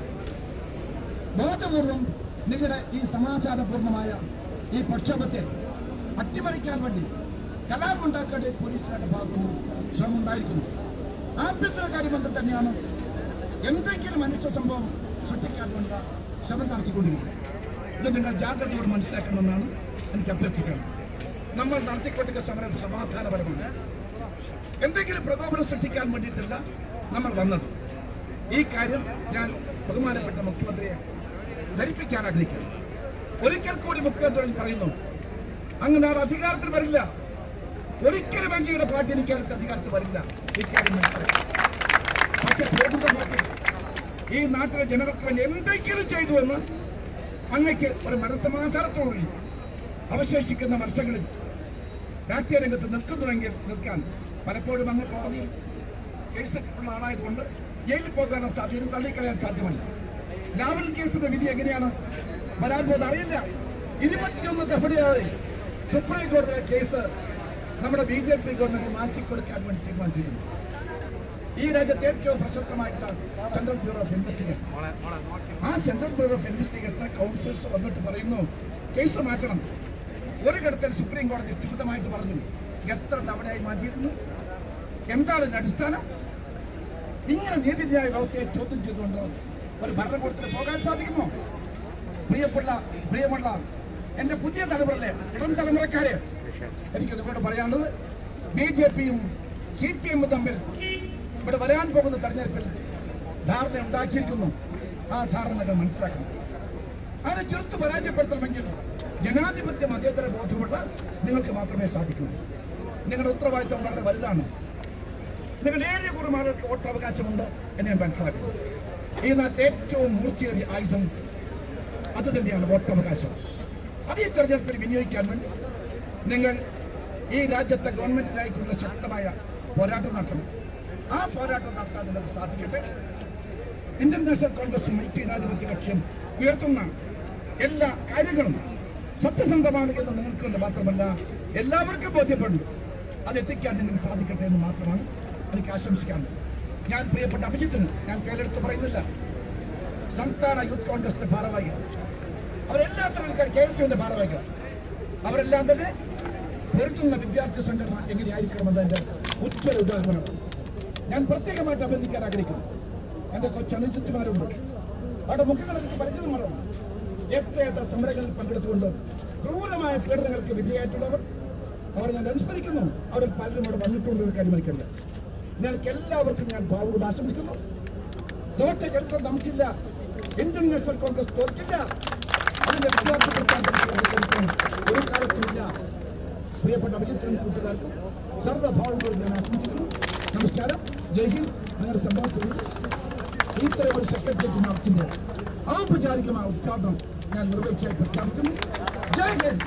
ബോധപൂർവം നിങ്ങളുടെ ഈ സമാധാനപൂർണമായ ഈ പ്രക്ഷോഭത്തെ അട്ടിമറിക്കാൻ വേണ്ടി കലാപമുണ്ടാക്കേണ്ട പോലീസുകാരുടെ ഭാഗത്തുനിന്ന് ശ്രമം ഉണ്ടായിരിക്കുന്നു. ആഭ്യന്തരകാര്യമന്ത്രി തന്നെയാണ് എന്തെങ്കിലും അനിഷ്ട സംഭവം സൃഷ്ടിക്കാൻ വേണ്ട ശ്രമം നടത്തിക്കൊണ്ടിരിക്കുന്നത്. ഇത് നിങ്ങൾ ജാഗ്രതയോട് മനസ്സിലാക്കണമെന്നാണ് എനിക്ക് അഭ്യർത്ഥിക്കുന്നത്. നമ്മൾ നടത്തിക്കൊണ്ടിരിക്കുന്ന സമരം സമാധാനപരമാണ്. എന്തെങ്കിലും പ്രകോപനം സൃഷ്ടിക്കാൻ വേണ്ടിയിട്ടല്ല നമ്മൾ വന്നത്. ഈ കാര്യം ഞാൻ ബഹുമാനപ്പെട്ട മുഖ്യമന്ത്രിയെ ധരിപ്പിക്കാൻ ആഗ്രഹിക്കുന്നു. ഒരിക്കൽ കൂടി മുഖ്യമന്ത്രി പറയുന്നു, അങ്ങ് നാളെ അധികാരത്തിൽ വരില്ല. ഒരിക്കലും അങ്ങയുടെ പാർട്ടി എനിക്ക് അധികാരത്തിൽ വരില്ല. ഇക്കാര്യം മനസ്സിലാക്കി. പക്ഷെ പോകുന്ന പാർട്ടി ഈ നാട്ടിലെ ജനങ്ങൾക്ക് വേണ്ടി എന്തെങ്കിലും ചെയ്തു എന്ന് അങ്ങക്ക് ഒരു മനസ്സമാധാനത്തോടുകൂടി അവശേഷിക്കുന്ന വർഷങ്ങളിൽ രാഷ്ട്രീയ രംഗത്ത് നിൽക്കുന്നുവെങ്കിൽ നിൽക്കാൻ പലപ്പോഴും അങ്ങ് കോടതിയിൽ കേസുള്ള ആളായതുകൊണ്ട് ജയിലിൽ പോകാനുള്ള സാധ്യത തള്ളിക്കളയാൻ സാധ്യമല്ല. ലാവൽ കേസിന്റെ വിധി എങ്ങനെയാണ് വരാൻ പോകുന്നത് അറിയില്ല. 21 ദഫടിയായി സുപ്രീം കോടതിയിലെ കേസ് നമ്മുടെ BJP ഗവൺമെന്റ് മാറ്റിക്കൊടുക്കാൻ വേണ്ടി തീരുമാനിച്ചിരുന്നു. ഈ രാജ്യത്തെ ഏറ്റവും പ്രശസ്തമായിട്ട് സെൻട്രൽ ബ്യൂറോ ഓഫ് ഇൻവെസ്റ്റിഗേഷൻ, ആ സെൻട്രൽ ബ്യൂറോ ഓഫ് ഇൻവെസ്റ്റിഗേഷനെ കൗൺസിൽസ് വന്നിട്ട് പറയുന്നു കേസ് മാറ്റണം. ഒരു ഘട്ടത്തിൽ സുപ്രീം കോടതി ചുരുക്കമായിട്ട് പറഞ്ഞു എത്ര തവണയായി മാറ്റിയിരുന്നു. എന്താണ് ഇതിന്റെ അടിസ്ഥാനം? ഇങ്ങനെ നീതിന്യായ വ്യവസ്ഥയെ ചോദ്യം ചെയ്തുകൊണ്ട് ഒരു ഭരണകൂടത്തിന് പോകാൻ സാധിക്കുമോ? പ്രിയമുള്ള എന്റെ പുതിയ തലമുറയിലെ ഇളം തലമുറക്കാരെ എനിക്ക് നിങ്ങളോട് പറയാനുള്ളത്, BJPയും CPM തമ്മിൽ ഇവിടെ വരാൻ പോകുന്ന തെരഞ്ഞെടുപ്പിൽ ധാരണ ഉണ്ടാക്കിയിരിക്കുന്നു. ആ ധാരണകൾ മനസ്സിലാക്കണം. അതിനെ ചെറുത്ത് പരാജയപ്പെടുത്തണമെങ്കിൽ ജനാധിപത്യ മതേതര ബോധമുള്ള നിങ്ങൾക്ക് മാത്രമേ സാധിക്കൂ. നിങ്ങളുടെ ഉത്തരവാദിത്വം വളരെ വലുതാണ്. നിങ്ങൾ ഏറിയ കുറവ് ആളുകൾക്ക് വോട്ടവകാശമുണ്ട് എന്ന് ഞാൻ മനസ്സിലാക്കുന്നു. ഈ നാട്ടിൽ ഏറ്റവും മൂർച്ചയേറിയ ആയുധം അത് തന്നെയാണ് വോട്ടവകാശം. അത് ഈ തെരഞ്ഞെടുപ്പിൽ വിനിയോഗിക്കാൻ വേണ്ടി നിങ്ങൾ ഈ രാജ്യത്തെ ഗവൺമെന്റിനായിട്ടുള്ള ശക്തമായ പോരാട്ടം നടത്തണം. ആ പോരാട്ടം നടത്താൻ നിങ്ങൾക്ക് സാധിക്കട്ടെ. ഇന്ത്യൻ നാഷണൽ കോൺഗ്രസും ഐക്യജനാധിപത്യ കക്ഷിയും ഉയർത്തുന്ന എല്ലാ കാര്യങ്ങളും സത്യസന്ധമാണ് എന്ന് നിങ്ങൾക്ക് മാത്രമല്ല എല്ലാവർക്കും ബോധ്യപ്പെടുന്നു. അത് എത്തിക്കാൻ നിങ്ങൾക്ക് സാധിക്കട്ടെ എന്ന് മാത്രമാണ് എനിക്ക് ആശംസിക്കാനുള്ളത്. ഞാൻ പ്രിയപ്പെട്ട അഭിജിത്തിന് ഞാൻ പേരെടുത്ത് പറയുന്നില്ല, സംസ്ഥാന യൂത്ത് കോൺഗ്രസിന്റെ ഭാരവാഹികൾ, അവരെല്ലാത്തവരും KSUവിന്റെ ഭാരവാഹികൾ, അവരെല്ലാം തന്നെ പൊരുത്തുന്ന വിദ്യാർത്ഥി സംഘടന എങ്ങനെയായിരിക്കണമെന്നതിന്റെ ഉജ്ജ്വല ഉദാഹരണം ഞാൻ പ്രത്യേകമായിട്ട് അഭിനന്ദിക്കാൻ ആഗ്രഹിക്കുന്നു. എന്റെ കൊച്ചനുചിത്മാരുണ്ട്, അവരുടെ മുഖങ്ങൾ എനിക്ക് പരിചയമാണ്. എത്ര സമരങ്ങളിൽ പങ്കെടുത്തുകൊണ്ട് ക്രൂരമായ പീഡനങ്ങൾക്ക് വിധേയമായിട്ടുള്ളവർ, അവർ ഞാൻ അനുസ്മരിക്കുന്നു. അവരിൽ പലരും ഇവിടെ വന്നിട്ടുണ്ടെന്ന് കാര്യമായിക്കല്ല. നിങ്ങൾക്ക് എല്ലാവർക്കും ഞാൻ ഭാവുകൾ ആശംസിക്കുന്നു. തോറ്റ ചരിത്രം നമുക്കില്ല. ഇന്ത്യൻ നാഷണൽ കോൺഗ്രസ് തോറ്റില്ല. അതിന്റെ വിദ്യാർത്ഥി പ്രസ്ഥാനത്തിന് ഒരു കാലത്തുമില്ല. പ്രിയപ്പെട്ട അഭിജിത്തും കൂട്ടുകാർക്കും സർവ്വഭാവുകളും ഞാൻ ആശംസിക്കുന്നു. നമസ്കാരം. ജയ് ഹിന്ദ്. നിങ്ങളുടെ സംഭവത്തിൽ ഇത്തരം ഒരു സെക്രട്ടേറിയറ്റ് നടത്തുമ്പോൾ ഔപചാരികമായ ഉദ്ഘാടനം ഞാൻ നിർവഹിച്ചായി പ്രഖ്യാപിക്കുന്നു. ജയ് ഹിന്ദ്.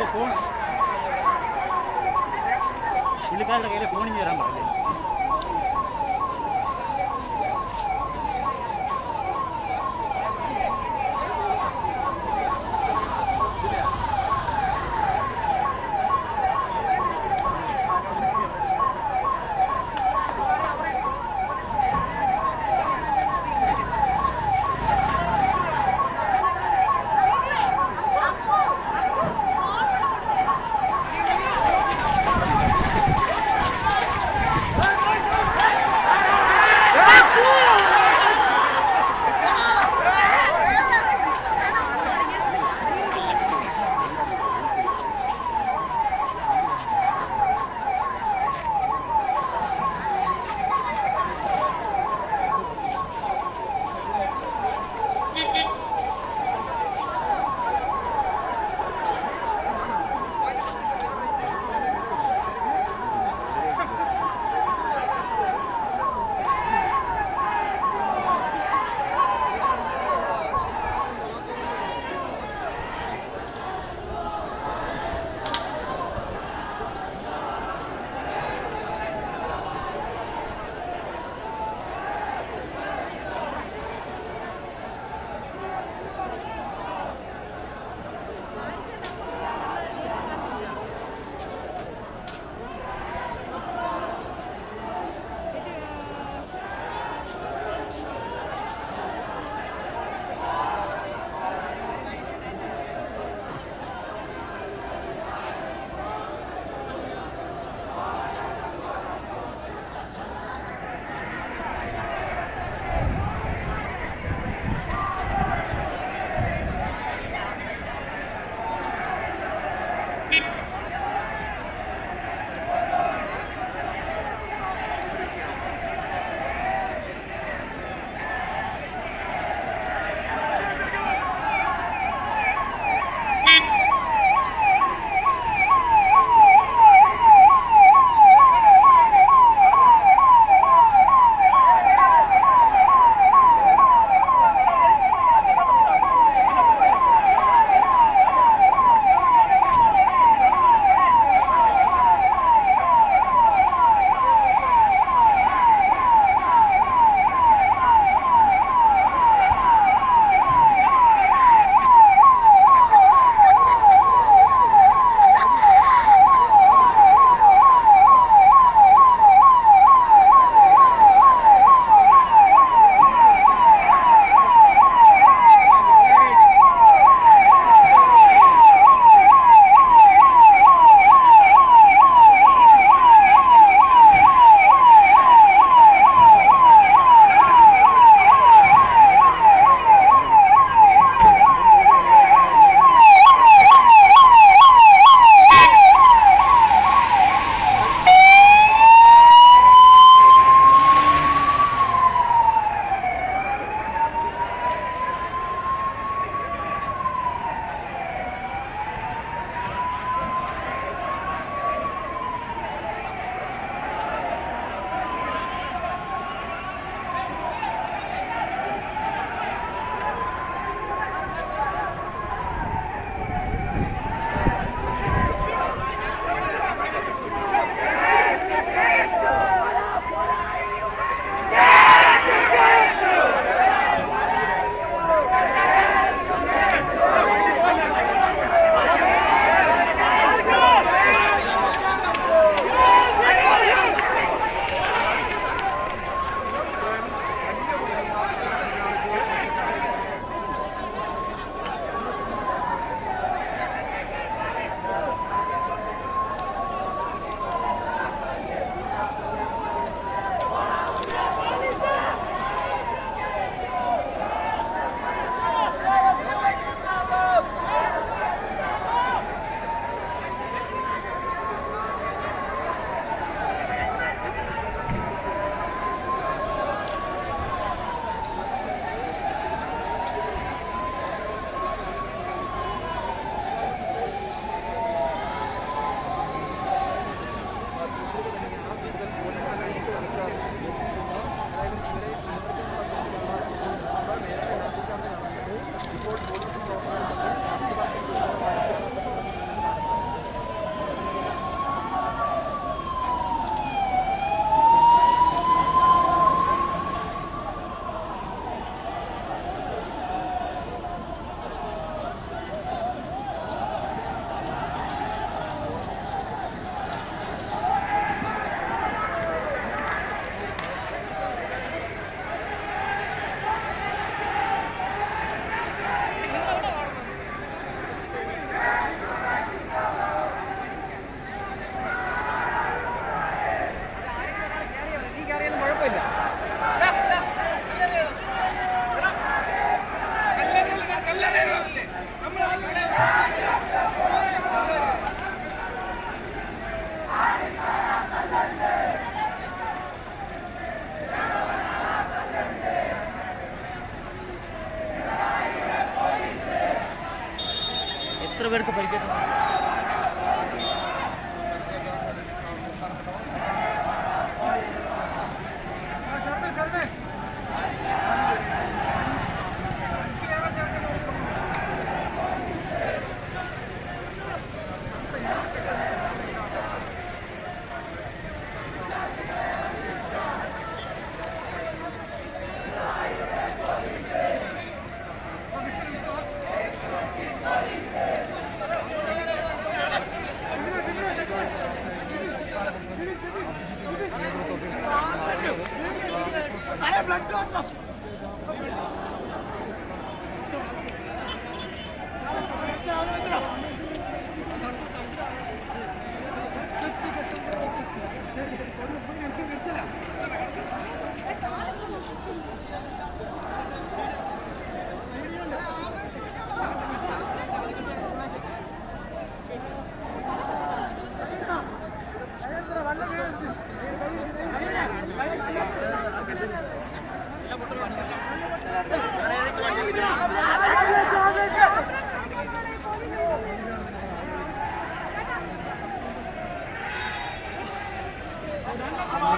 പുള്ളിക്കാരുടെ കയ്യിൽ ഫോണിൽ തരാൻ പാടില്ലേ?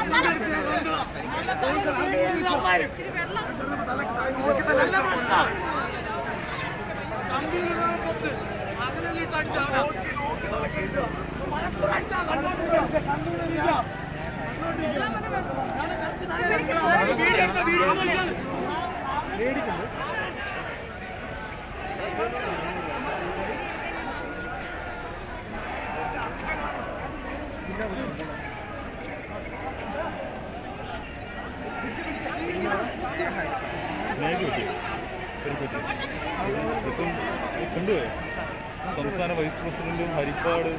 സംസ്ഥാന വൈസ് പ്രസിഡന്റും ഹരിപ്പാട്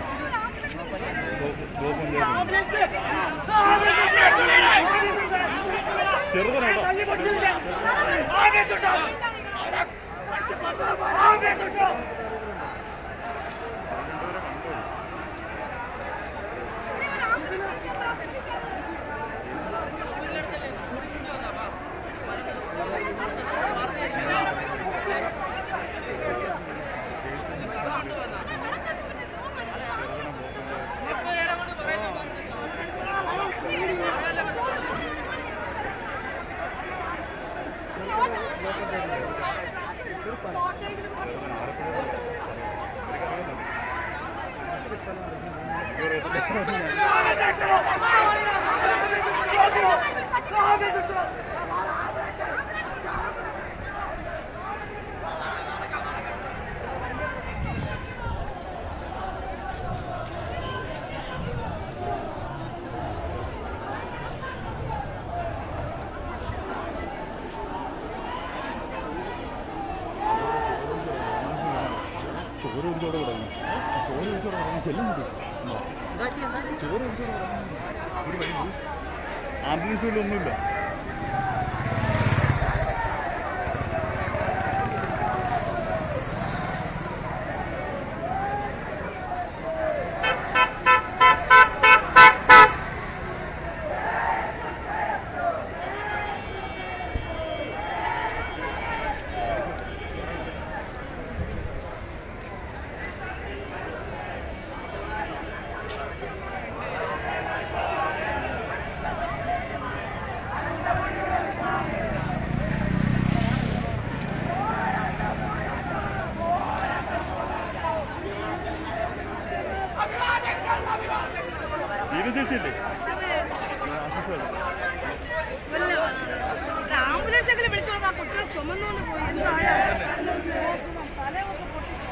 ആംബുലൻസുകളൊന്നുമില്ല. ആംബുലൻസെങ്കിലും വിളിച്ചോളാം. കുട്ടികൾ ചുമന്നുകൊണ്ട് പോയി എന്തായാലും തലയൊക്കെ പൊട്ടിച്ചോ.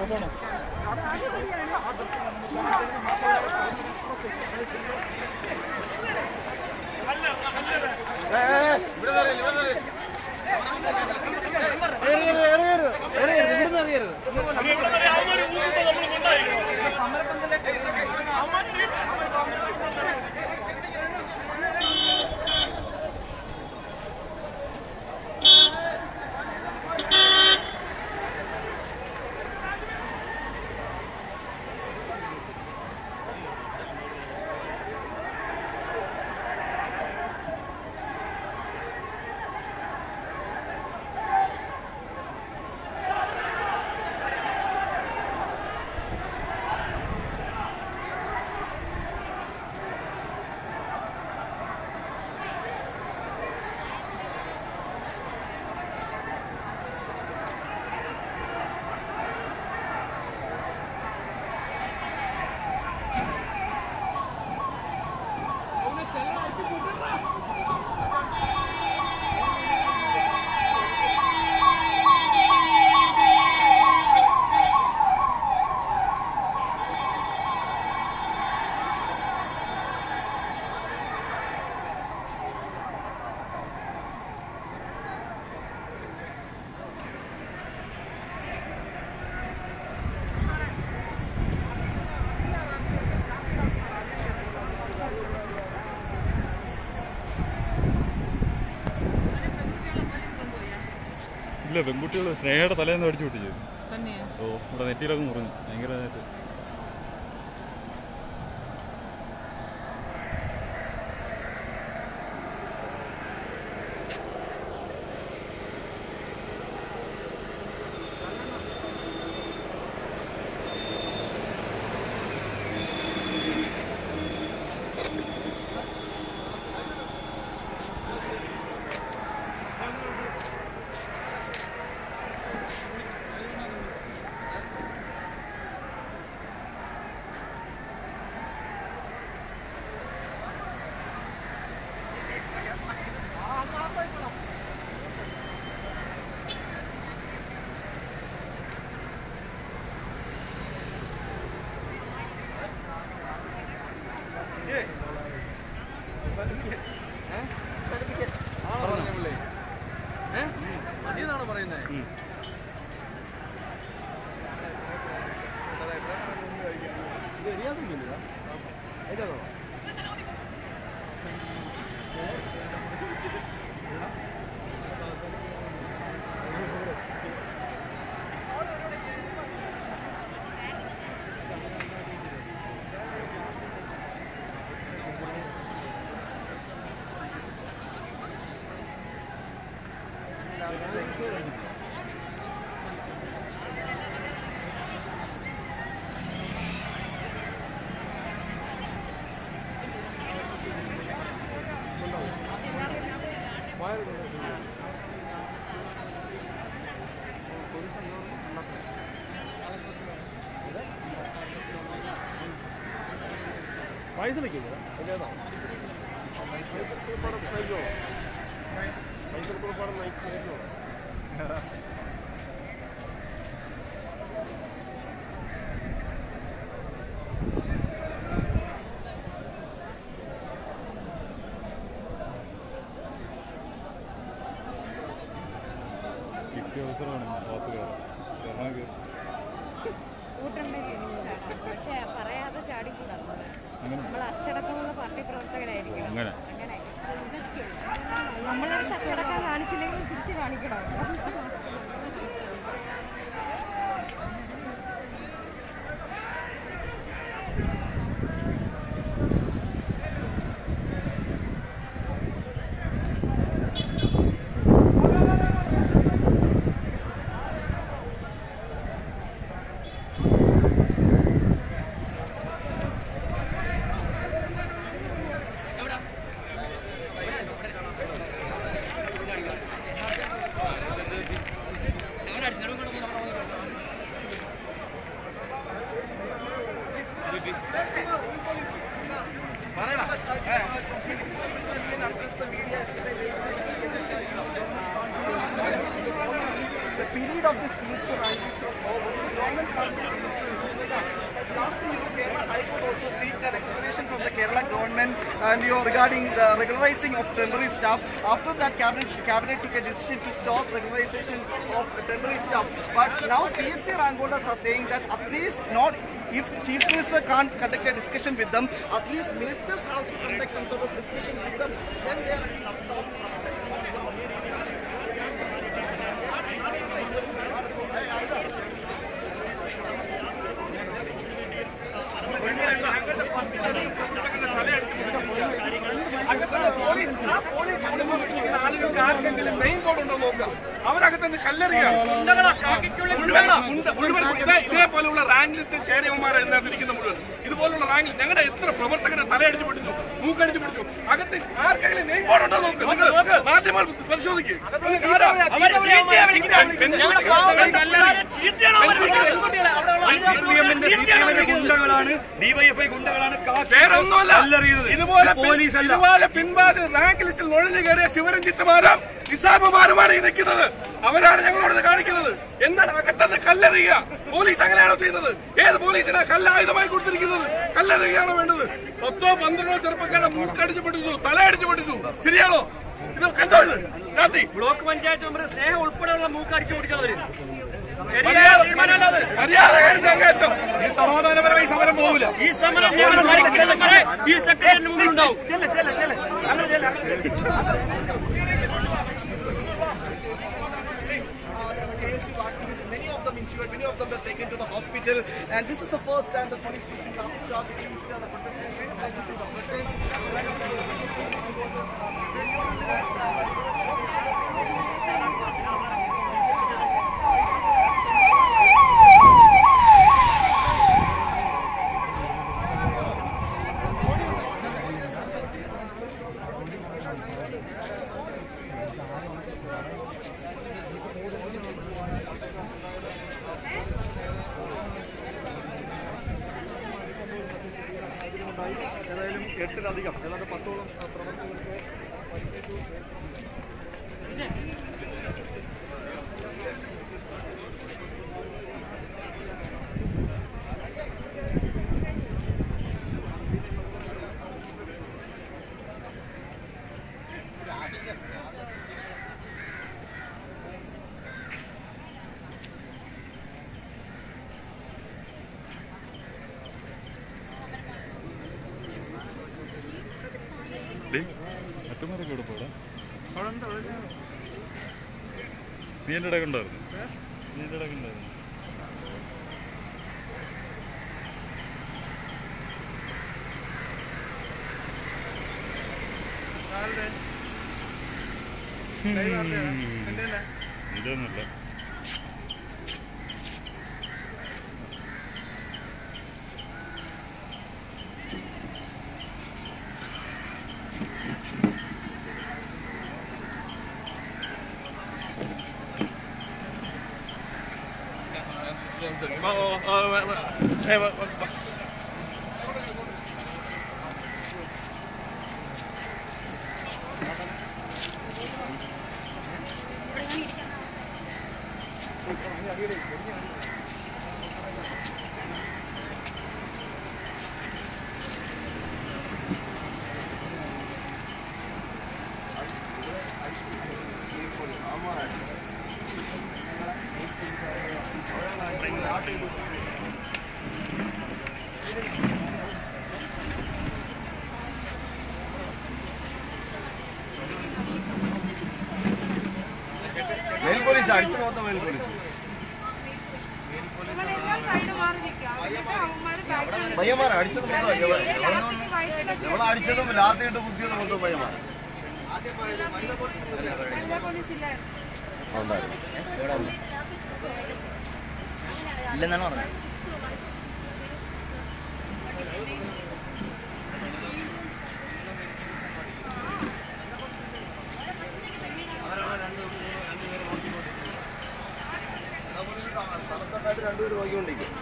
പോകണം. ഇല്ല, പെൺകുട്ടികൾ സ്നേഹയുടെ തലേന്ന് അടിച്ചു പൊട്ടിച്ചു. ഓ, ഇവിടെ നെറ്റിയിലൊക്കെ മുറിഞ്ഞു ഭയങ്കരമായിട്ട്. പൈസ വെക്കില്ല കിട്ടിയ അവസരമാണ് പക്ഷെ പറയാതെ ചാടിക്കൂടാ. നമ്മൾ അച്ചടക്കമുള്ള പാർട്ടി പ്രവർത്തകരായിരിക്കണം. അങ്ങനെ നമ്മളടുത്ത് അച്ചടക്കം കാണിച്ചില്ലെങ്കിൽ തിരിച്ചു കാണിക്കണം. The period of this peaceful and Last year, Kerala High Court also seeked an explanation from the Kerala government and regarding the regularizing of temporary staff. After that, cabinet took a decision to stop regularization of temporary staff. But now PSC rank holders are saying that at least not if Chief Minister can't conduct a discussion with them, at least ministers have to conduct some sort of discussion with them. Then they are ready to stop. അവരകത്ത് കല്ലെറിയാണ് ഇതേപോലുള്ള റാങ്ക് ലിസ്റ്റ് കേരളമാരെ ഇതിനകത്തിരിക്കുന്ന മുഴുവൻ ഇതുപോലുള്ള റാങ്ക് ഞങ്ങളുടെ എത്ര പ്രവർത്തകരെ തലയടിച്ച് പിടിച്ചു മൂക്കടിച്ച് പിടിച്ചു അകത്ത് ആർക്കെങ്കിലും നെയിം ബോർഡ് ഉണ്ടോ നോക്ക് മാധ്യമങ്ങൾ പരിശോധിക്കും ഇതുപോലെ പിൻവാതിൽ റാങ്ക് ലിസ്റ്റിൽ നുഴഞ്ഞു കയറിയ ശിവരഞ്ജിത്തുമാരും നിസാമുമാരുമാണ് ഈ നിൽക്കുന്നത്. അവരാണ് ഞങ്ങളോട് കാണിക്കുന്നത്. എന്താണ് അകത്തത് കല്ലെറിയുക? പോലീസ് അങ്ങനെയാണോ ചെയ്യുന്നത്? ഏത് പോലീസിനാ കല്ലായുധമായി കൊടുത്തിരിക്കുന്നത്? കല്ലെറിയുകയാണോ വേണ്ടത്? 10-12 ചെറുപ്പക്കാരുടെ മൂക്കടിച്ചു പൊട്ടിച്ചു, തലയടിച്ചു പൊട്ടിച്ചു. ശരിയാണോ? ഇത് കണ്ടോ? ഇത് രാത്രി ബ്ലോക്ക് പഞ്ചായത്ത് മെമ്പർ സ്നേഹം ഉൾപ്പെടെയുള്ള മൂക്കടിച്ചു പൊടിച്ചവര് ഈ സമാധാനപരമായി സമരം പോകില്ല. ഈ സമരം ഈ സെക്രട്ടറിന് മുമ്പിൽ ഉണ്ടാവും. Many of them injured, many of them were taken to the hospital, and this is the first time the police station the ഏതായാലും 8-ലധികം ഏതാണ്ട് 10ഓളം പ്രവർത്തകർക്ക് മറ്റന്മാരൊക്കെ ഇവിടെ പോടാ. നീ എൻ്റെ ഇടയ്ക്ക് ഉണ്ടായിരുന്നു. ഇതൊന്നുമില്ല. പയ്യന്മാരെ അടിച്ചത് അടിച്ചതും രാത്രിയിട്ട് കുത്തിയത് മൊത്തം പയ്യന്മാർ ഇല്ലെന്നാണ് പറഞ്ഞത്. രണ്ടുപേരും നോക്കിക്കൊണ്ടിരിക്കും.